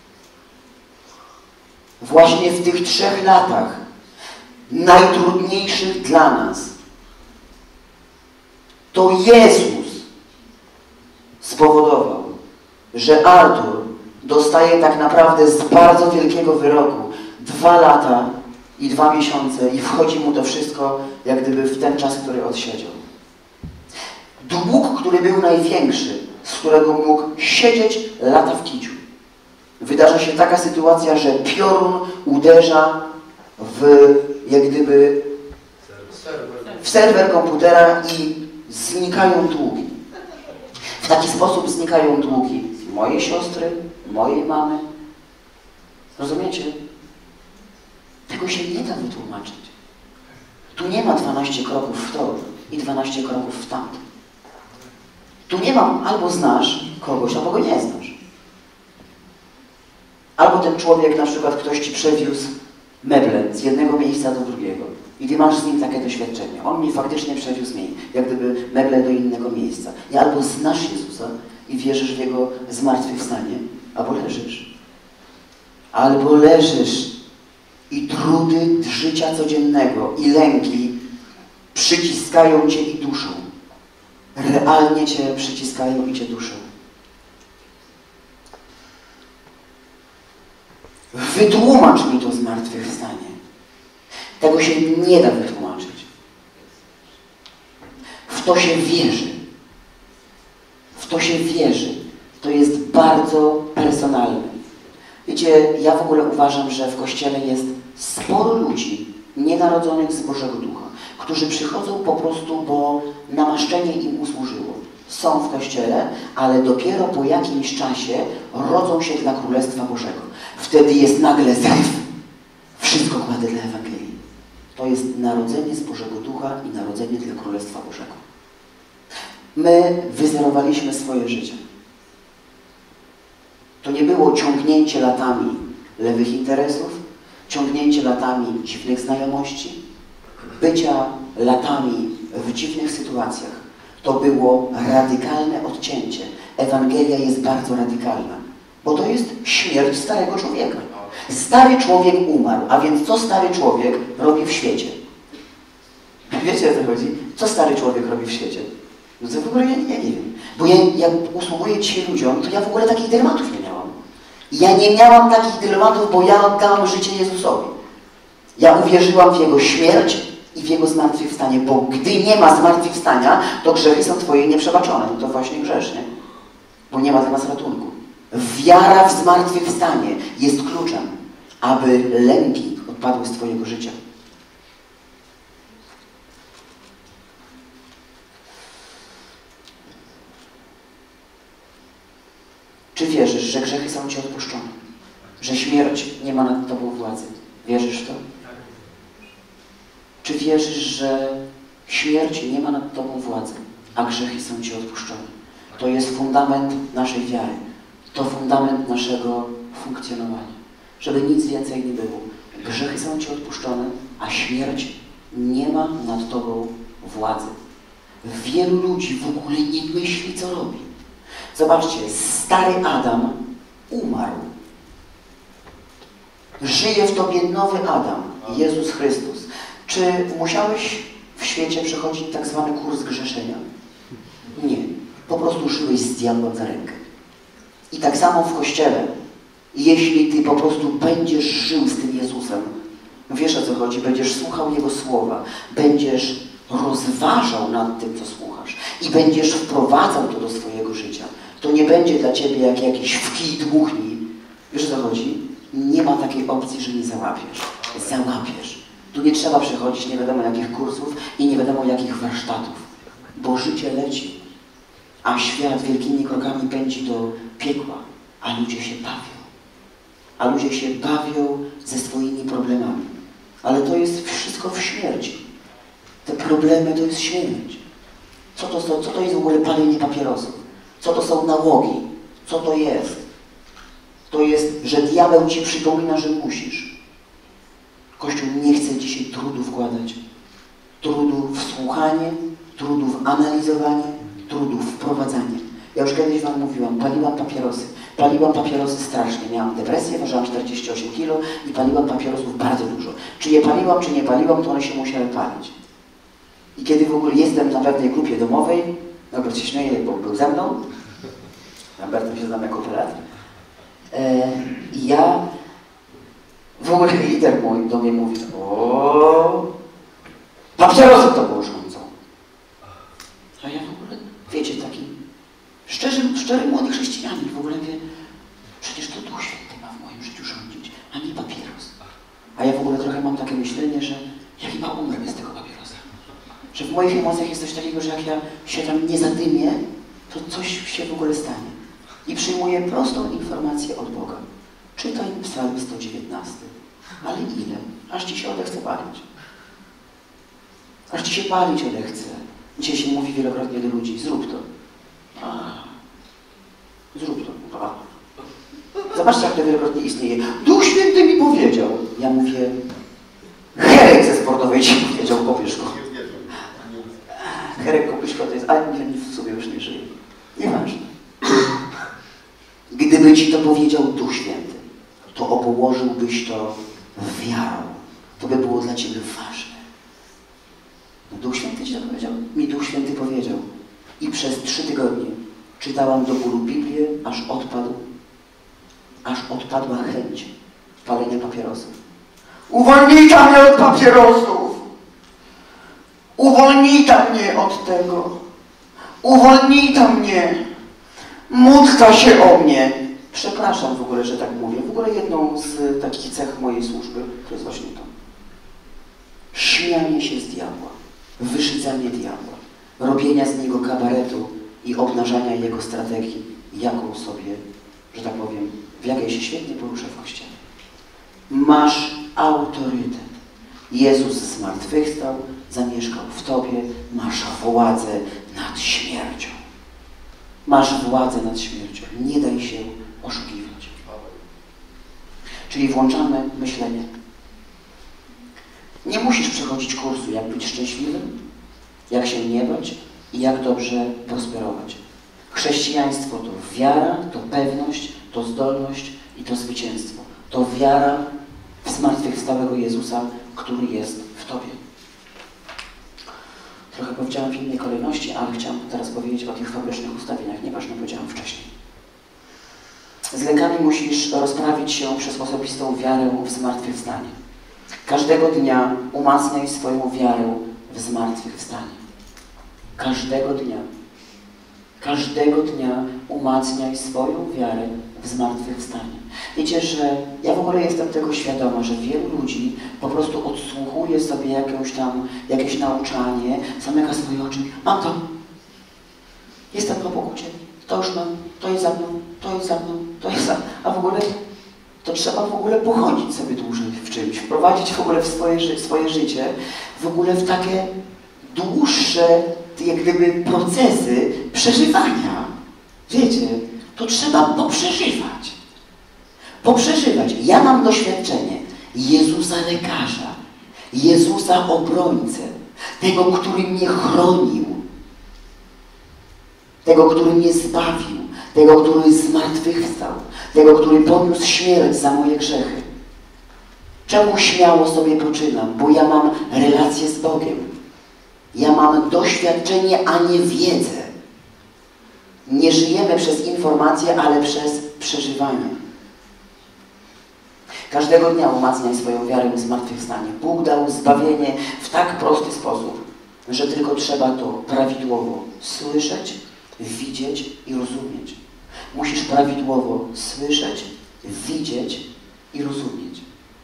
Właśnie w tych 3 latach najtrudniejszych dla nas to Jezus spowodował, że Artur dostaje tak naprawdę z bardzo wielkiego wyroku 2 lata i 2 miesiące i wchodzi mu to wszystko jak gdyby w ten czas, który odsiedział. Dług, który był największy, z którego mógł siedzieć lata w kiciu. Wydarza się taka sytuacja, że piorun uderza jak gdyby w serwer komputera i znikają długi. W taki sposób znikają długi mojej siostry, mojej mamy. Rozumiecie? Tego się nie da wytłumaczyć. Tu nie ma 12 kroków w to i 12 kroków w tamto. Tu nie ma, albo znasz kogoś, albo go nie znasz. Albo ten człowiek, na przykład ktoś ci przewiózł meble z jednego miejsca do drugiego i ty masz z nim takie doświadczenie. On mi faktycznie przewiózł mi, jak gdyby meble do innego miejsca. I albo znasz Jezusa i wierzysz w Jego zmartwychwstanie, albo leżysz. Albo leżysz i trudy życia codziennego i lęki przyciskają cię i duszą. Realnie cię przyciskają i cię duszą. Wytłumacz mi to zmartwychwstanie. Tego się nie da wytłumaczyć. W to się wierzy. W to się wierzy. To jest bardzo personalne. Wiecie, ja w ogóle uważam, że w Kościele jest sporo ludzi nienarodzonych z Bożego Ducha, którzy przychodzą po prostu, bo namaszczenie im usłużyło. Są w Kościele, ale dopiero po jakimś czasie rodzą się dla Królestwa Bożego. Wtedy jest nagle zryw. Wszystko kładę dla Ewangelii. To jest narodzenie z Bożego Ducha i narodzenie dla Królestwa Bożego. My wyzerowaliśmy swoje życie. To nie było ciągnięcie latami lewych interesów, ciągnięcie latami dziwnych znajomości, bycia latami w dziwnych sytuacjach. To było radykalne odcięcie. Ewangelia jest bardzo radykalna, bo to jest śmierć starego człowieka. Stary człowiek umarł, a więc co stary człowiek robi w świecie? Wiecie, o co chodzi? Co stary człowiek robi w świecie? No to w ogóle ja nie wiem. Bo jak usługuję dzisiaj ludziom, to ja w ogóle takich dylematów nie miałam. Ja nie miałam takich dylematów, bo ja oddałam życie Jezusowi. Ja uwierzyłam w Jego śmierć i w Jego zmartwychwstanie, bo gdy nie ma zmartwychwstania, to grzechy są Twoje nieprzebaczone. No to właśnie grzecznie, bo nie ma dla nas ratunku. Wiara w zmartwychwstanie jest kluczem, aby lęki odpadły z Twojego życia. Czy wierzysz, że grzechy są Ci odpuszczone? Że śmierć nie ma nad Tobą władzy? Wierzysz w to? Czy wierzysz, że śmierć nie ma nad Tobą władzy, a grzechy są Ci odpuszczone? To jest fundament naszej wiary. To fundament naszego funkcjonowania. Żeby nic więcej nie było. Grzechy są Ci odpuszczone, a śmierć nie ma nad Tobą władzy. Wielu ludzi w ogóle nie myśli, co robi. Zobaczcie, stary Adam umarł. Żyje w Tobie nowy Adam, Jezus Chrystus. Czy musiałeś w świecie przechodzić tak zwany kurs grzeszenia? Nie. Po prostu żyłeś z diabłem za rękę. I tak samo w Kościele. Jeśli Ty po prostu będziesz żył z tym Jezusem, wiesz, o co chodzi, będziesz słuchał Jego słowa, będziesz rozważał nad tym, co słuchasz i będziesz wprowadzał to do swojego życia, to nie będzie dla Ciebie jak jakiś wkij dmuchnij. Wiesz, o co chodzi? Nie ma takiej opcji, że nie załapiesz. Załapiesz. Tu nie trzeba przechodzić nie wiadomo jakich kursów i nie wiadomo jakich warsztatów, bo życie leci, a świat wielkimi krokami pędzi do piekła, a ludzie się bawią. A ludzie się bawią ze swoimi problemami. Ale to jest wszystko w śmierci. Te problemy to jest śmierć. Co to jest w ogóle palenie papierosów? Co to są nałogi? Co to jest? To jest, że diabeł Ci przypomina, że musisz. Kościół nie chce dzisiaj trudu wkładać. Trudu w słuchanie, trudu w analizowanie, trudu w wprowadzanie. Ja już kiedyś Wam mówiłam, paliłam papierosy. Paliłam papierosy strasznie. Miałam depresję, ważyłam 48 kg i paliłam papierosów bardzo dużo. Czy je paliłam, czy nie paliłam, to one się musiały palić. I kiedy w ogóle jestem na pewnej grupie domowej, Norbert się śmieje, bo był ze mną, Norbertem się znam jako operator, i ja, w ogóle lider mój do mnie mówi, o, papierosy to rządzą. A ja w ogóle, wiecie, taki szczery młody chrześcijanin w ogóle wie, przecież to Duch Święty ma w moim życiu rządzić, a nie papieros. A ja w ogóle trochę mam takie myślenie, że ja chyba umrę bez tego papierosa. Że w moich emocjach jest coś takiego, że jak ja się tam nie zadymię, to coś się w ogóle stanie. I przyjmuję prostą informację od Boga. Czytaj Psalm 119. Ale ile? Aż Ci się odechce palić. Aż Ci się palić odechce. Dzisiaj się mówi wielokrotnie do ludzi, zrób to. Zrób to. Zobaczcie, jak to wielokrotnie istnieje. Duch Święty mi powiedział. Ja mówię, Herek ze sportowej Ci powiedział, Kopyszko. Herek Kopyszko to jest, ale w sobie już nie żyje. Nieważne. Gdyby Ci to powiedział Duch Święty, to obłożyłbyś to wiarą. To by było dla Ciebie ważne. No, Duch Święty Ci to powiedział? Mi Duch Święty powiedział. I przez 3 tygodnie czytałam do bólu Biblię, aż odpadła chęć palenia papierosów. Uwolnijcie mnie od papierosów! Uwolnijcie mnie od tego! Uwolnijcie mnie! Módlcie się o mnie! Przepraszam w ogóle, że tak mówię. W ogóle jedną z takich cech mojej służby to jest właśnie to. Śmianie się z diabła. Wyszydzanie diabła. Robienia z niego kabaretu i obnażania jego strategii, jaką sobie, że tak powiem, w jakiej się świetnie porusza w Kościele. Masz autorytet. Jezus zmartwychwstał, zamieszkał w Tobie, masz władzę nad śmiercią. Masz władzę nad śmiercią. Nie daj się oszukiwać. Czyli włączamy myślenie. Nie musisz przechodzić kursu, jak być szczęśliwym, jak się nie bać, i jak dobrze prosperować. Chrześcijaństwo to wiara, to pewność, to zdolność i to zwycięstwo. To wiara w zmartwychwstałego Jezusa, który jest w Tobie. Trochę powiedziałam w innej kolejności, ale chciałam teraz powiedzieć o tych fabrycznych ustawieniach, nieważne, powiedziałam wcześniej. Z lękami musisz rozprawić się przez osobistą wiarę w zmartwychwstanie. Każdego dnia umacniaj swoją wiarę w zmartwychwstanie. Każdego dnia umacniaj swoją wiarę w zmartwychwstanie. Wiecie, że ja w ogóle jestem tego świadoma, że wielu ludzi po prostu odsłuchuje sobie jakieś nauczanie, zamyka swoje oczy. Mam to. Jestem po pokucie. To już mam. To jest za mną. To jest za mną. To jest za mną. A w ogóle to trzeba w ogóle pochodzić sobie dłużej w czymś. Wprowadzić w ogóle w swoje życie w ogóle w takie dłuższe jak gdyby procesy przeżywania. Wiecie, to trzeba poprzeżywać. Ja mam doświadczenie Jezusa lekarza, Jezusa obrońcę, tego, który mnie chronił, tego, który mnie zbawił, tego, który zmartwychwstał, tego, który poniósł śmierć za moje grzechy. Czemu śmiało sobie poczynam? Bo ja mam relację z Bogiem. Ja mam doświadczenie, a nie wiedzę. Nie żyjemy przez informacje, ale przez przeżywanie. Każdego dnia umacniaj swoją wiarę w zmartwychwstanie. Bóg dał zbawienie w tak prosty sposób, że tylko trzeba to prawidłowo słyszeć, widzieć i rozumieć. Musisz prawidłowo słyszeć, widzieć i rozumieć.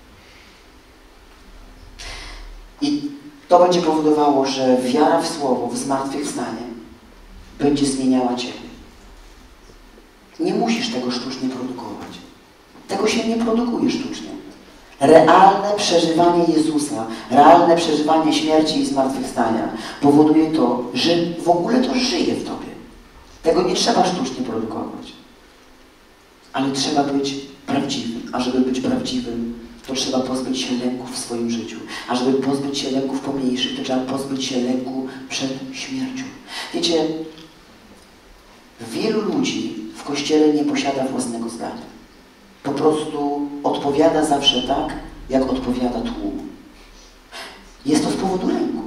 I to będzie powodowało, że wiara w Słowo, w zmartwychwstanie będzie zmieniała Ciebie. Nie musisz tego sztucznie produkować. Tego się nie produkuje sztucznie. Realne przeżywanie Jezusa, realne przeżywanie śmierci i zmartwychwstania powoduje to, że w ogóle to żyje w Tobie. Tego nie trzeba sztucznie produkować. Ale trzeba być prawdziwym. A żeby być prawdziwym, to trzeba pozbyć się lęków w swoim życiu. A żeby pozbyć się lęków pomniejszych, to trzeba pozbyć się lęku przed śmiercią. Wiecie, wielu ludzi w Kościele nie posiada własnego zdania. Po prostu odpowiada zawsze tak, jak odpowiada tłum. Jest to z powodu lęku.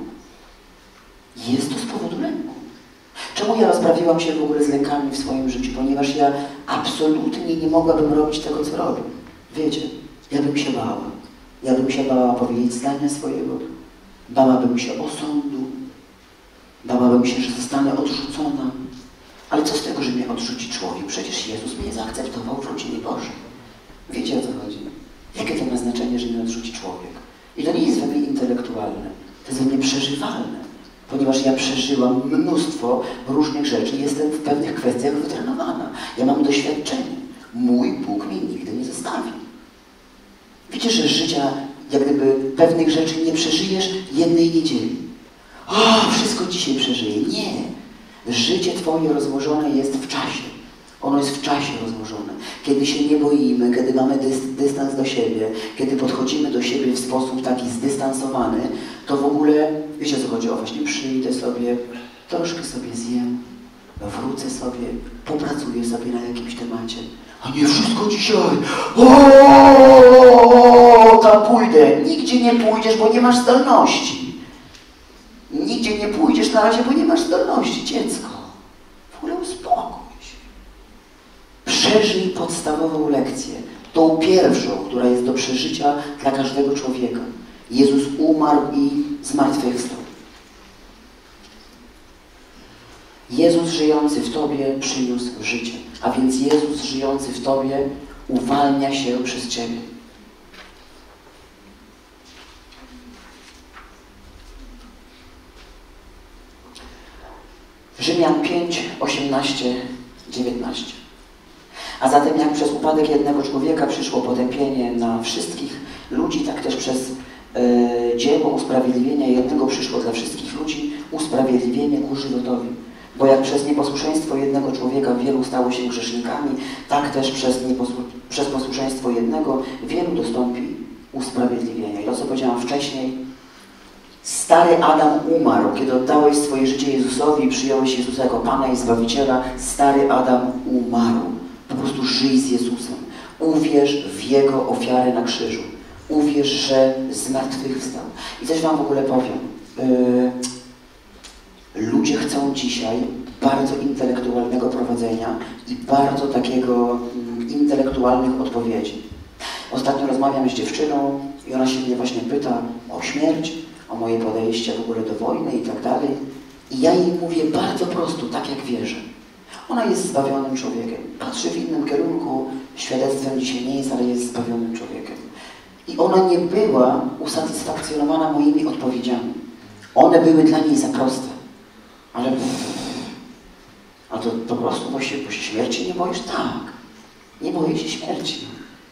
Czemu ja rozprawiłam się w ogóle z lękami w swoim życiu? Ponieważ ja absolutnie nie mogłabym robić tego, co robię. Wiecie, ja bym się bała. Ja bym się bała powiedzieć zdania swojego. Bałabym się osądu. Bałabym się, że zostanę odrzucona. Ale co z tego, że mnie odrzuci człowiek? Przecież Jezus mnie zaakceptował w rodzinie Bożej. Wiecie, o co chodzi? Jakie to ma znaczenie, że mnie odrzuci człowiek? I to nie jest we mnie intelektualne. To jest we mnie przeżywalne. Ponieważ ja przeżyłam mnóstwo różnych rzeczy, jestem w pewnych kwestiach wytrenowana. Ja mam doświadczenie. Mój Bóg mnie nigdy nie zostawi. Wiecie, że życia, jak gdyby pewnych rzeczy nie przeżyjesz jednej niedzieli. O, wszystko dzisiaj przeżyję. Nie. Życie Twoje rozłożone jest w czasie. Ono jest w czasie rozłożone. Kiedy się nie boimy, kiedy mamy dystans do siebie, kiedy podchodzimy do siebie w sposób taki zdystansowany, to w ogóle, wiecie, co chodzi? O, właśnie przyjdę sobie, troszkę sobie zjem, wrócę sobie, popracuję sobie na jakimś temacie. A nie wszystko dzisiaj. O, tam pójdę. Nigdzie nie pójdziesz, bo nie masz zdolności. Nigdzie nie pójdziesz na razie, bo nie masz zdolności, dziecko. W ogóle uspokój się. Przeżyj podstawową lekcję. Tą pierwszą, która jest do przeżycia dla każdego człowieka. Jezus umarł i zmartwychwstał. Jezus żyjący w Tobie przyniósł życie. A więc Jezus żyjący w Tobie uwalnia się przez Ciebie. Rzymian 5, 18, 19. A zatem jak przez upadek jednego człowieka przyszło potępienie na wszystkich ludzi, tak też przez dzieło usprawiedliwienia jednego przyszło dla wszystkich ludzi usprawiedliwienie ku żywotowi. Bo jak przez nieposłuszeństwo jednego człowieka wielu stało się grzesznikami, tak też przez posłuszeństwo jednego wielu dostąpi usprawiedliwienia. I to, co powiedziałam wcześniej, Stary Adam umarł, kiedy oddałeś swoje życie Jezusowi i przyjąłeś Jezusa jako Pana i Zbawiciela. Stary Adam umarł. Po prostu żyj z Jezusem. Uwierz w Jego ofiarę na krzyżu. Uwierz, że zmartwychwstał. I coś wam w ogóle powiem. Ludzie chcą dzisiaj bardzo intelektualnego prowadzenia i bardzo takiego intelektualnych odpowiedzi. Ostatnio rozmawiam z dziewczyną i ona się mnie właśnie pyta o śmierć, o moje podejście w ogóle do wojny i tak dalej. I ja jej mówię bardzo prosto, tak jak wierzę. Ona jest zbawionym człowiekiem. Patrzy w innym kierunku, świadectwem dzisiaj nie jest, ale jest zbawionym człowiekiem. I ona nie była usatysfakcjonowana moimi odpowiedziami. One były dla niej za proste. Ale a to po prostu, bo się śmierci nie boisz? Tak. Nie boję się śmierci.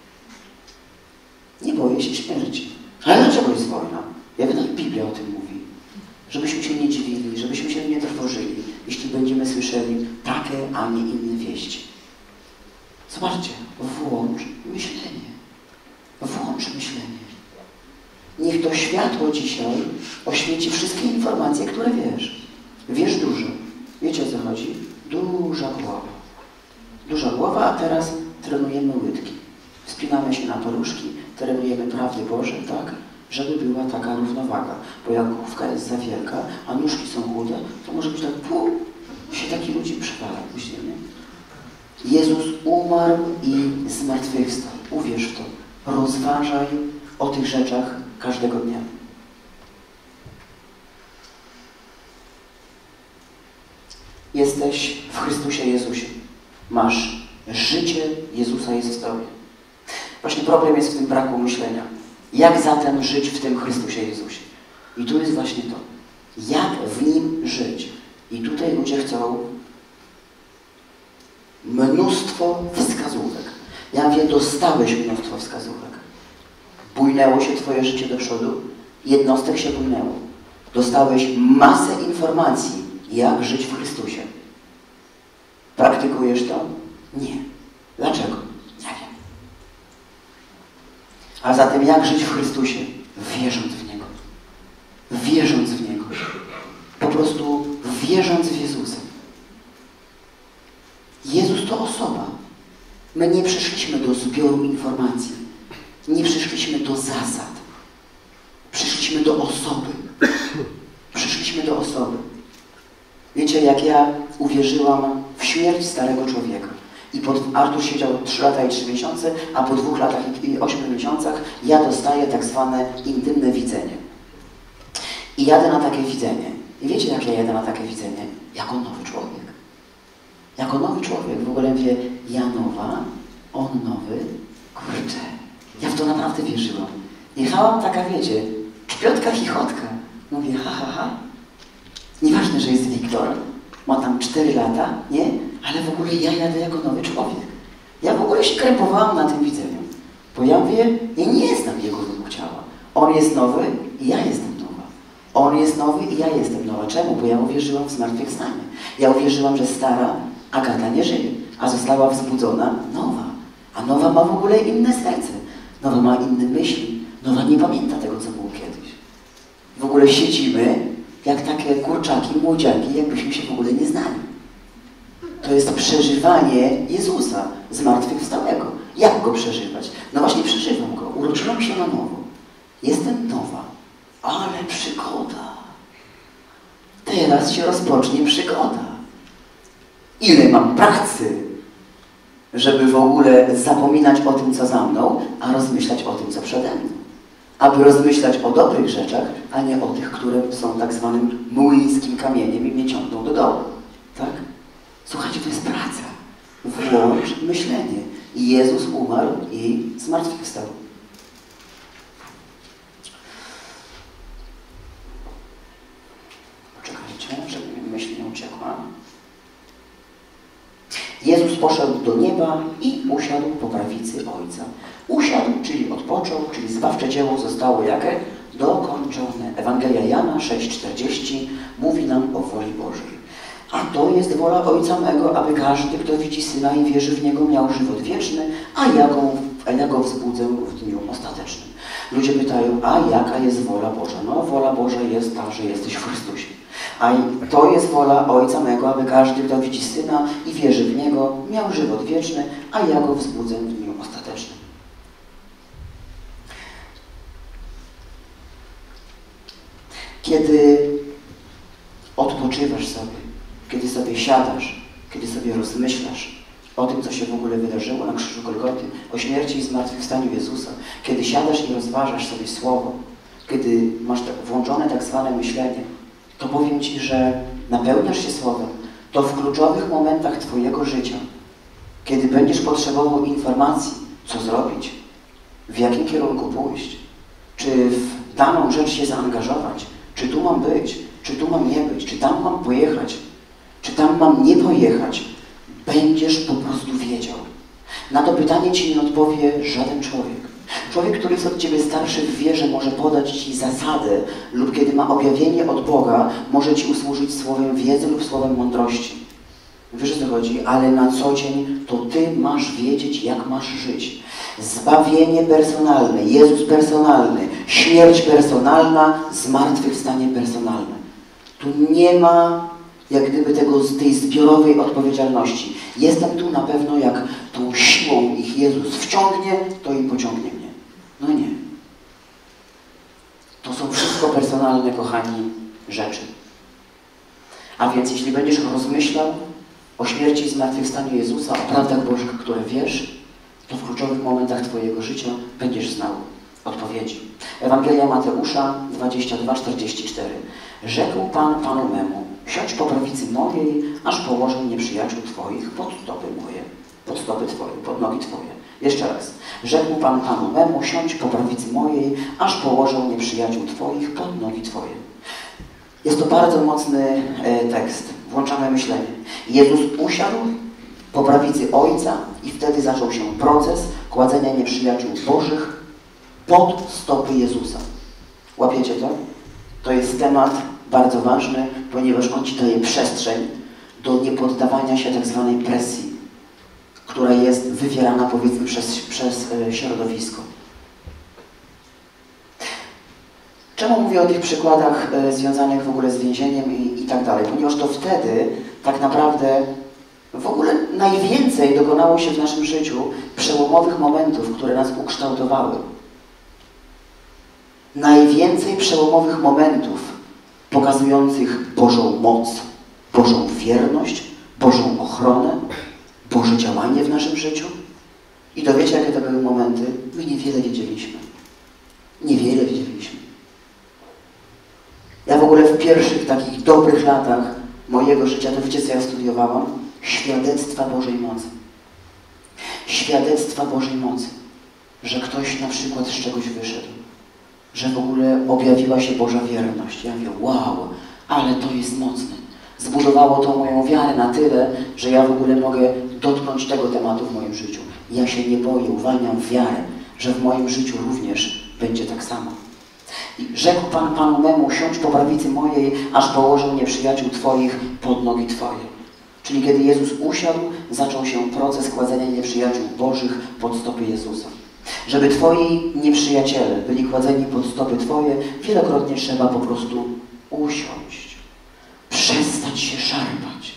Nie boję się śmierci. Ale dlaczego jest wojna? Jak nawet Biblia o tym mówi. Żebyśmy się nie dziwili, żebyśmy się nie trwożyli, jeśli będziemy słyszeli takie, a nie inne wieści. Zobaczcie, włącz myślenie. Włącz myślenie. Niech to światło dzisiaj oświeci wszystkie informacje, które wiesz. Wiesz dużo. Wiecie, o co chodzi? Duża głowa. Duża głowa, a teraz trenujemy łydki. Wspinamy się na paluszki, trenujemy prawdy Boże, tak? Żeby była taka równowaga. Bo jak główka jest za wielka, a nóżki są chude, to może być tak się taki ludzi przewala później, nie? Jezus umarł i zmartwychwstał. Uwierz w to. Rozważaj o tych rzeczach każdego dnia. Jesteś w Chrystusie Jezusie. Masz życie Jezusa jest w Tobie. Właśnie problem jest w tym braku myślenia. Jak zatem żyć w tym Chrystusie Jezusie? I tu jest właśnie to. Jak w Nim żyć? I tutaj ludzie chcą mnóstwo wskazówek. Ja wiem, dostałeś mnóstwo wskazówek. Bujnęło się Twoje życie do przodu, jednostek się bujnęło. Dostałeś masę informacji, jak żyć w Chrystusie. Praktykujesz to? Nie. Dlaczego? Nie wiem. A zatem jak żyć w Chrystusie? Wierząc w Niego. Wierząc w Niego. Po prostu wierząc w Jezusa. Jezus to osoba. My nie przyszliśmy do zbioru informacji. Nie przyszliśmy do zasad. Przyszliśmy do osoby. Przyszliśmy do osoby. Wiecie, jak ja uwierzyłam w śmierć starego człowieka i Artur siedział 3 lata i 3 miesiące, a po 2 latach i 8 miesiącach ja dostaję tak zwane intymne widzenie. I jadę na takie widzenie. I wiecie, jak ja jadę na takie widzenie? Jako nowy człowiek. Jako nowy człowiek. W ogóle mówię, ja nowa, on nowy. Kurczę, ja w to naprawdę wierzyłam. Jechałam taka, wiecie, czpiotka, chichotka. Mówię, ha. Nieważne, że jest Wiktor, ma tam 4 lata, nie? Ale w ogóle ja jadę jako nowy człowiek. Ja w ogóle się krępowałam na tym widzeniu. Bo ja mówię, ja nie znam jego duchu ciała. On jest nowy i ja jestem nowa. On jest nowy i ja jestem nowa. Czemu? Bo ja uwierzyłam w zmartwychwstanie. Ja uwierzyłam, że stara Agata nie żyje, a została wzbudzona nowa. A nowa ma w ogóle inne serce. Nowa ma inne myśli. Nowa nie pamięta tego, co było kiedyś. W ogóle siedzimy jak takie kurczaki, młodziaki, jakbyśmy się w ogóle nie znali. To jest przeżywanie Jezusa, zmartwychwstałego. Jak go przeżywać? No właśnie przeżywam go. Urodziłam się na nowo. Jestem nowa. Ale przygoda. Teraz się rozpocznie przygoda. Ile mam pracy, żeby w ogóle zapominać o tym, co za mną, a rozmyślać o tym, co przede mną. Aby rozmyślać o dobrych rzeczach, a nie o tych, które są tak zwanym młyńskim kamieniem i mnie ciągną do dołu. Tak? Słuchajcie, to jest praca. Włącz myślenie. I Jezus umarł i zmartwychwstał. Poczekajcie, żeby mi myśl nie uciekła. Jezus poszedł do nieba i usiadł po prawicy Ojca. Usiadł, czyli odpoczął, czyli zbawcze dzieło zostało jakie? Dokończone. Ewangelia Jana 6,40 mówi nam o woli Bożej. A to jest wola Ojca mego, aby każdy, kto widzi Syna i wierzy w Niego, miał żywot wieczny, a ja go wzbudzę w dniu ostatecznym. Ludzie pytają, a jaka jest wola Boża? No, wola Boża jest ta, że jesteś w Chrystusie. A to jest wola Ojca mego, aby każdy, kto widzi Syna i wierzy w Niego, miał żywot wieczny, a ja go wzbudzę w dniu ostatecznym. Kiedy odpoczywasz sobie, kiedy sobie siadasz, kiedy sobie rozmyślasz o tym, co się w ogóle wydarzyło na krzyżu Golgoty, o śmierci i zmartwychwstaniu Jezusa, kiedy siadasz i rozważasz sobie Słowo, kiedy masz włączone tak zwane myślenie, to powiem Ci, że napełniasz się Słowem, to w kluczowych momentach Twojego życia, kiedy będziesz potrzebował informacji, co zrobić, w jakim kierunku pójść, czy w daną rzecz się zaangażować, czy tu mam być, czy tu mam nie być, czy tam mam pojechać, czy tam mam nie pojechać, będziesz po prostu wiedział. Na to pytanie Ci nie odpowie żaden człowiek. Człowiek, który jest od Ciebie starszy w wierze, może podać Ci zasadę lub kiedy ma objawienie od Boga, może Ci usłużyć słowem wiedzy lub słowem mądrości. Wiesz, o co chodzi? Ale na co dzień to Ty masz wiedzieć, jak masz żyć. Zbawienie personalne, Jezus personalny, śmierć personalna, zmartwychwstanie personalne. Tu nie ma jak gdyby tej zbiorowej odpowiedzialności. Jestem tu na pewno, jak tą siłą ich Jezus wciągnie, to i pociągnie mnie. No nie. To są wszystko personalne, kochani, rzeczy. A więc jeśli będziesz rozmyślał o śmierci i zmartwychwstaniu Jezusa, o prawdach Bożych, które wiesz, to w kluczowych momentach Twojego życia będziesz znał odpowiedzi. Ewangelia Mateusza 22:44. Rzekł Pan Panu memu, siądź po prawicy mojej, aż położę nieprzyjaciół Twoich pod stopy moje, pod stopy Twoje, pod nogi Twoje. Jeszcze raz. Rzekł Pan Panu memu, siądź po prawicy mojej, aż położę nieprzyjaciół Twoich pod nogi Twoje. Jest to bardzo mocny tekst. Włączamy myślenie. Jezus usiadł po prawicy Ojca i wtedy zaczął się proces kładzenia nieprzyjaciół Bożych pod stopy Jezusa. Łapiecie to? To jest temat bardzo ważny, ponieważ on Ci daje przestrzeń do niepoddawania się tak zwanej presji, która jest wywierana, powiedzmy, przez środowisko. Czemu mówię o tych przykładach związanych w ogóle z więzieniem i tak dalej? Ponieważ to wtedy tak naprawdę w ogóle najwięcej dokonało się w naszym życiu przełomowych momentów, które nas ukształtowały. Najwięcej przełomowych momentów pokazujących Bożą moc, Bożą wierność, Bożą ochronę, Boże działanie w naszym życiu. I to wiecie, jakie to były momenty? My niewiele wiedzieliśmy. Niewiele wiedzieliśmy. Ja w ogóle w pierwszych takich dobrych latach mojego życia, to wiecie, co ja studiowałam? Świadectwa Bożej mocy. Świadectwa Bożej mocy. Że ktoś na przykład z czegoś wyszedł. Że w ogóle objawiła się Boża wierność. Ja mówię, wow, ale to jest mocne. Zbudowało to moją wiarę na tyle, że ja w ogóle mogę dotknąć tego tematu w moim życiu. Ja się nie boję, uwalniam wiarę, że w moim życiu również będzie tak samo. I rzekł Pan Panu memu, siądź po prawicy mojej, aż położę nieprzyjaciół Twoich pod nogi Twoje. Czyli kiedy Jezus usiadł, zaczął się proces kładzenia nieprzyjaciół Bożych pod stopy Jezusa. Żeby Twoi nieprzyjaciele byli kładzeni pod stopy Twoje, wielokrotnie trzeba po prostu usiąść. Przestać się szarpać.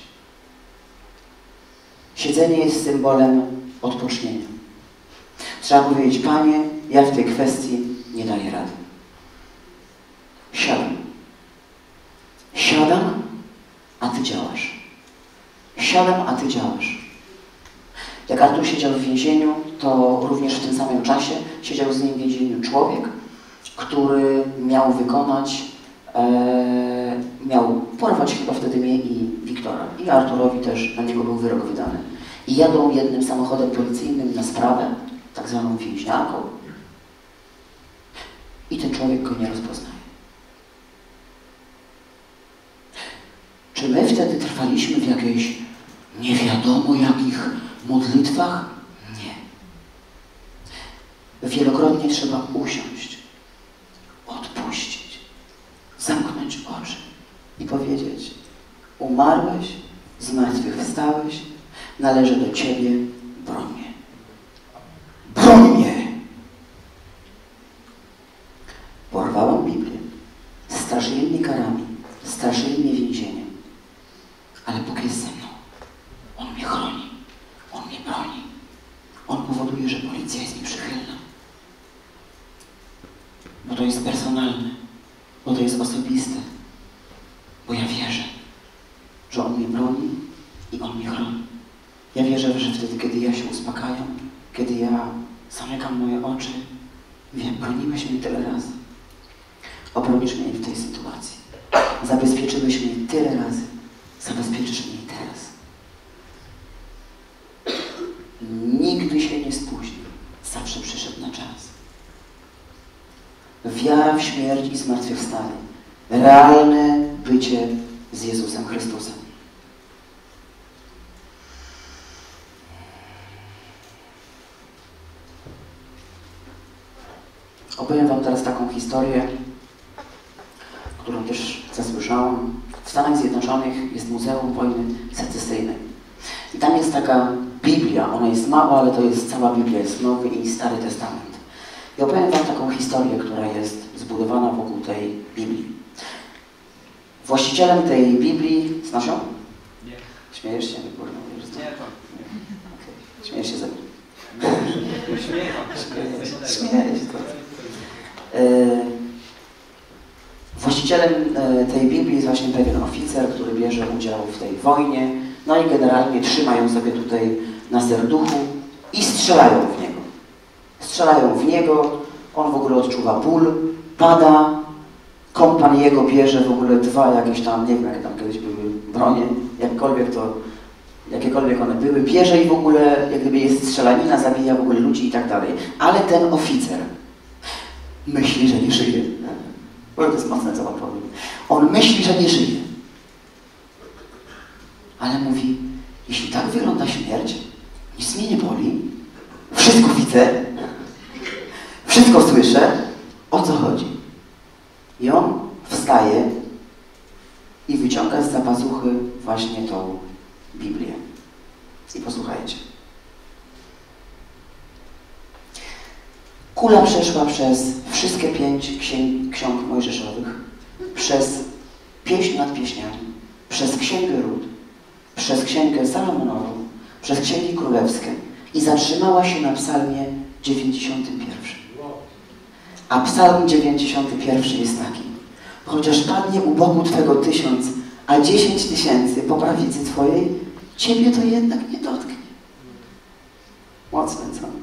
Siedzenie jest symbolem odpocznienia. Trzeba powiedzieć, Panie, ja w tej kwestii nie daję rady. Siadam. Siadam, a Ty działasz. Siadam, a Ty działasz. Jak Artur siedział w więzieniu, to również w tym samym czasie siedział z nim w więzieniu człowiek, który miał wykonać, miał porwać chyba wtedy mnie i Wiktora. I Arturowi też na niego był wyrok wydany. I jadą jednym samochodem policyjnym na sprawę, tak zwaną więźniarką. I ten człowiek go nie rozpoznaje. Czy my wtedy trwaliśmy w jakiejś nie jakich modlitwach? Nie. Wielokrotnie trzeba usiąść, odpuścić, zamknąć oczy i powiedzieć: umarłeś, zmartwychwstałeś, należy do Ciebie, broń mnie. Broń mnie! porwałem Biblię, straszyli mnie karami, straszyli mnie więzieniem, ale Bóg jest ze mną. On mnie chroni, On mnie broni. On powoduje, że policja jest mi przychylna. Bo to jest personalne, bo to jest osobiste. Bo ja wierzę, że On mnie broni i On mnie chroni. Ja wierzę, że wtedy, kiedy ja się uspokajam, kiedy ja zamykam moje oczy, wiem, broniłeś mnie tyle razy. Obronisz mnie w tej sytuacji. Zabezpieczyłeś mnie tyle razy. Zabezpieczysz mnie i teraz. Nigdy się nie spóźnił. Zawsze przyszedł na czas. Wiara w śmierć i zmartwychwstanie. Realne bycie z Jezusem Chrystusem. Opowiem wam teraz taką historię, którą też zasłyszałam. W Stanach Zjednoczonych jest Muzeum Wojny Secesyjnej. I tam jest taka Biblia, ona jest mała, ale to jest cała Biblia, jest Nowy i Stary Testament. I opowiem wam taką historię, która jest zbudowana wokół tej Biblii. Właścicielem tej Biblii, znasz ją? Nie. Śmiejesz się? Nie, Nie, to. Okay. Śmiejesz się ze mnie. Śmieję się. Właścicielem tej Biblii jest właśnie pewien oficer, który bierze udział w tej wojnie, no i generalnie trzymają sobie tutaj na serduchu i strzelają w niego. Strzelają w niego, on w ogóle odczuwa ból, pada, kompan jego bierze w ogóle dwa jakieś tam, nie wiem jakie tam kiedyś były bronie, jakiekolwiek one były, bierze i w ogóle jak gdyby jest strzelanina, zabija w ogóle ludzi i tak dalej. Ale ten oficer myśli, że nie żyje. Bo to jest mocne, co wam powiem. On myśli, że nie żyje. Ale mówi, jeśli tak wygląda śmierć, nic mnie nie boli, wszystko widzę, wszystko słyszę, o co chodzi? I on wstaje i wyciąga z zapazuchy właśnie tą Biblię. I posłuchajcie. Kula przeszła przez wszystkie 5 ksiąg mojżeszowych, przez pieśń nad pieśniami, przez Księgę Ród, przez Księgę Salomonową, przez Księgi Królewskie i zatrzymała się na psalmie 91. A psalm 91 jest taki: chociaż padnie u boku Twego 1000, a 10 000 po prawicy Twojej, Ciebie to jednak nie dotknie. Mocne, co?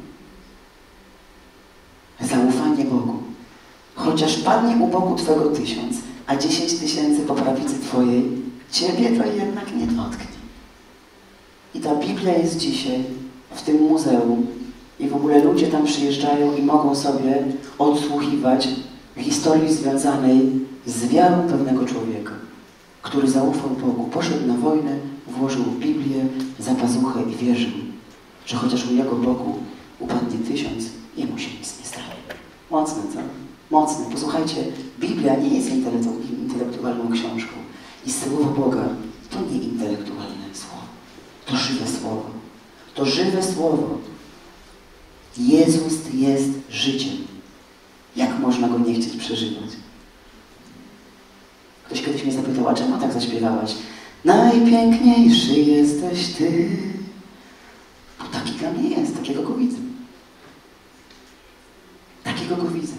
Zaufanie Bogu. Chociaż padnie u boku Twego 1000, a 10 000 po prawicy Twojej, Ciebie to jednak nie dotknie. I ta Biblia jest dzisiaj w tym muzeum i w ogóle ludzie tam przyjeżdżają i mogą sobie odsłuchiwać historii związanej z wiarą pewnego człowieka, który zaufał Bogu, poszedł na wojnę, włożył Biblię za pazuchę i wierzył, że chociaż u jego boku upadnie 1000, jemu się nic nie stanie. Mocne, co? Mocne. Posłuchajcie, Biblia nie jest intelektualną książką. I Słowo Boga to nie intelektualne słowo. To żywe słowo. To żywe słowo. Jezus jest życiem. Jak można Go nie chcieć przeżywać? Ktoś kiedyś mnie zapytał, a czemu tak zaśpiewałaś? Najpiękniejszy jesteś Ty. Bo taki dla mnie jest, takiego Go widzę. Takiego Go widzę.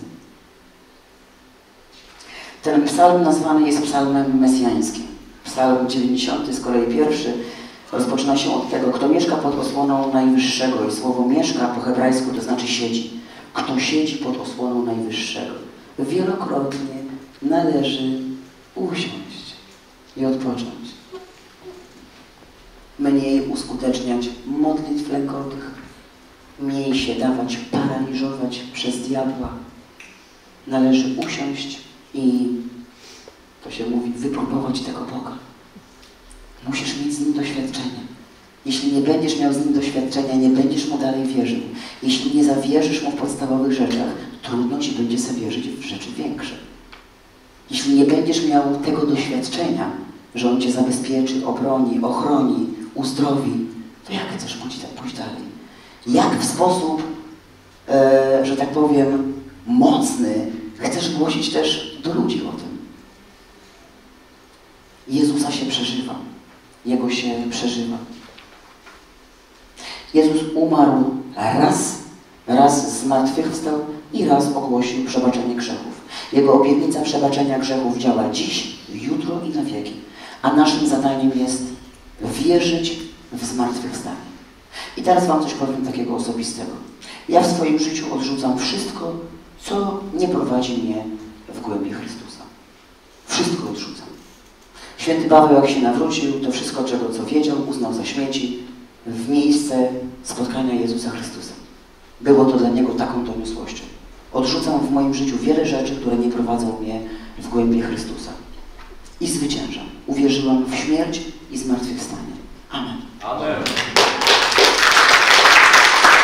Ten psalm nazwany jest psalmem mesjańskim. Psalm 90 z kolei pierwszy rozpoczyna się od tego, kto mieszka pod osłoną Najwyższego. I słowo mieszka po hebrajsku to znaczy siedzi. Kto siedzi pod osłoną Najwyższego. Wielokrotnie należy usiąść i odpocząć. Mniej uskuteczniać modlitw lękowych. Mniej się dawać paraliżować przez diabła. Należy usiąść i, to się mówi, wypróbować tego Boga. Musisz mieć z Nim doświadczenie. Jeśli nie będziesz miał z Nim doświadczenia, nie będziesz Mu dalej wierzył. Jeśli nie zawierzysz Mu w podstawowych rzeczach, trudno Ci będzie zawierzyć w rzeczy większe. Jeśli nie będziesz miał tego doświadczenia, że On Cię zabezpieczy, obroni, ochroni, uzdrowi, to jak chcesz pójść dalej? Jak w sposób, że tak powiem, mocny chcesz będziesz głosić też do ludzi o tym. Jezusa się przeżywa. Jego się przeżywa. Jezus umarł raz zmartwychwstał i raz ogłosił przebaczenie grzechów. Jego obietnica przebaczenia grzechów działa dziś, jutro i na wieki. A naszym zadaniem jest wierzyć w zmartwychwstanie. I teraz wam coś powiem takiego osobistego. Ja w swoim życiu odrzucam wszystko, co nie prowadzi mnie w głębi Chrystusa. Wszystko odrzucam. Święty Paweł, jak się nawrócił, to wszystko, co wiedział, uznał za śmieci w miejsce spotkania Jezusa Chrystusa. Było to dla niego taką doniosłością. Odrzucam w moim życiu wiele rzeczy, które nie prowadzą mnie w głębi Chrystusa. I zwyciężam. Uwierzyłam w śmierć i zmartwychwstanie.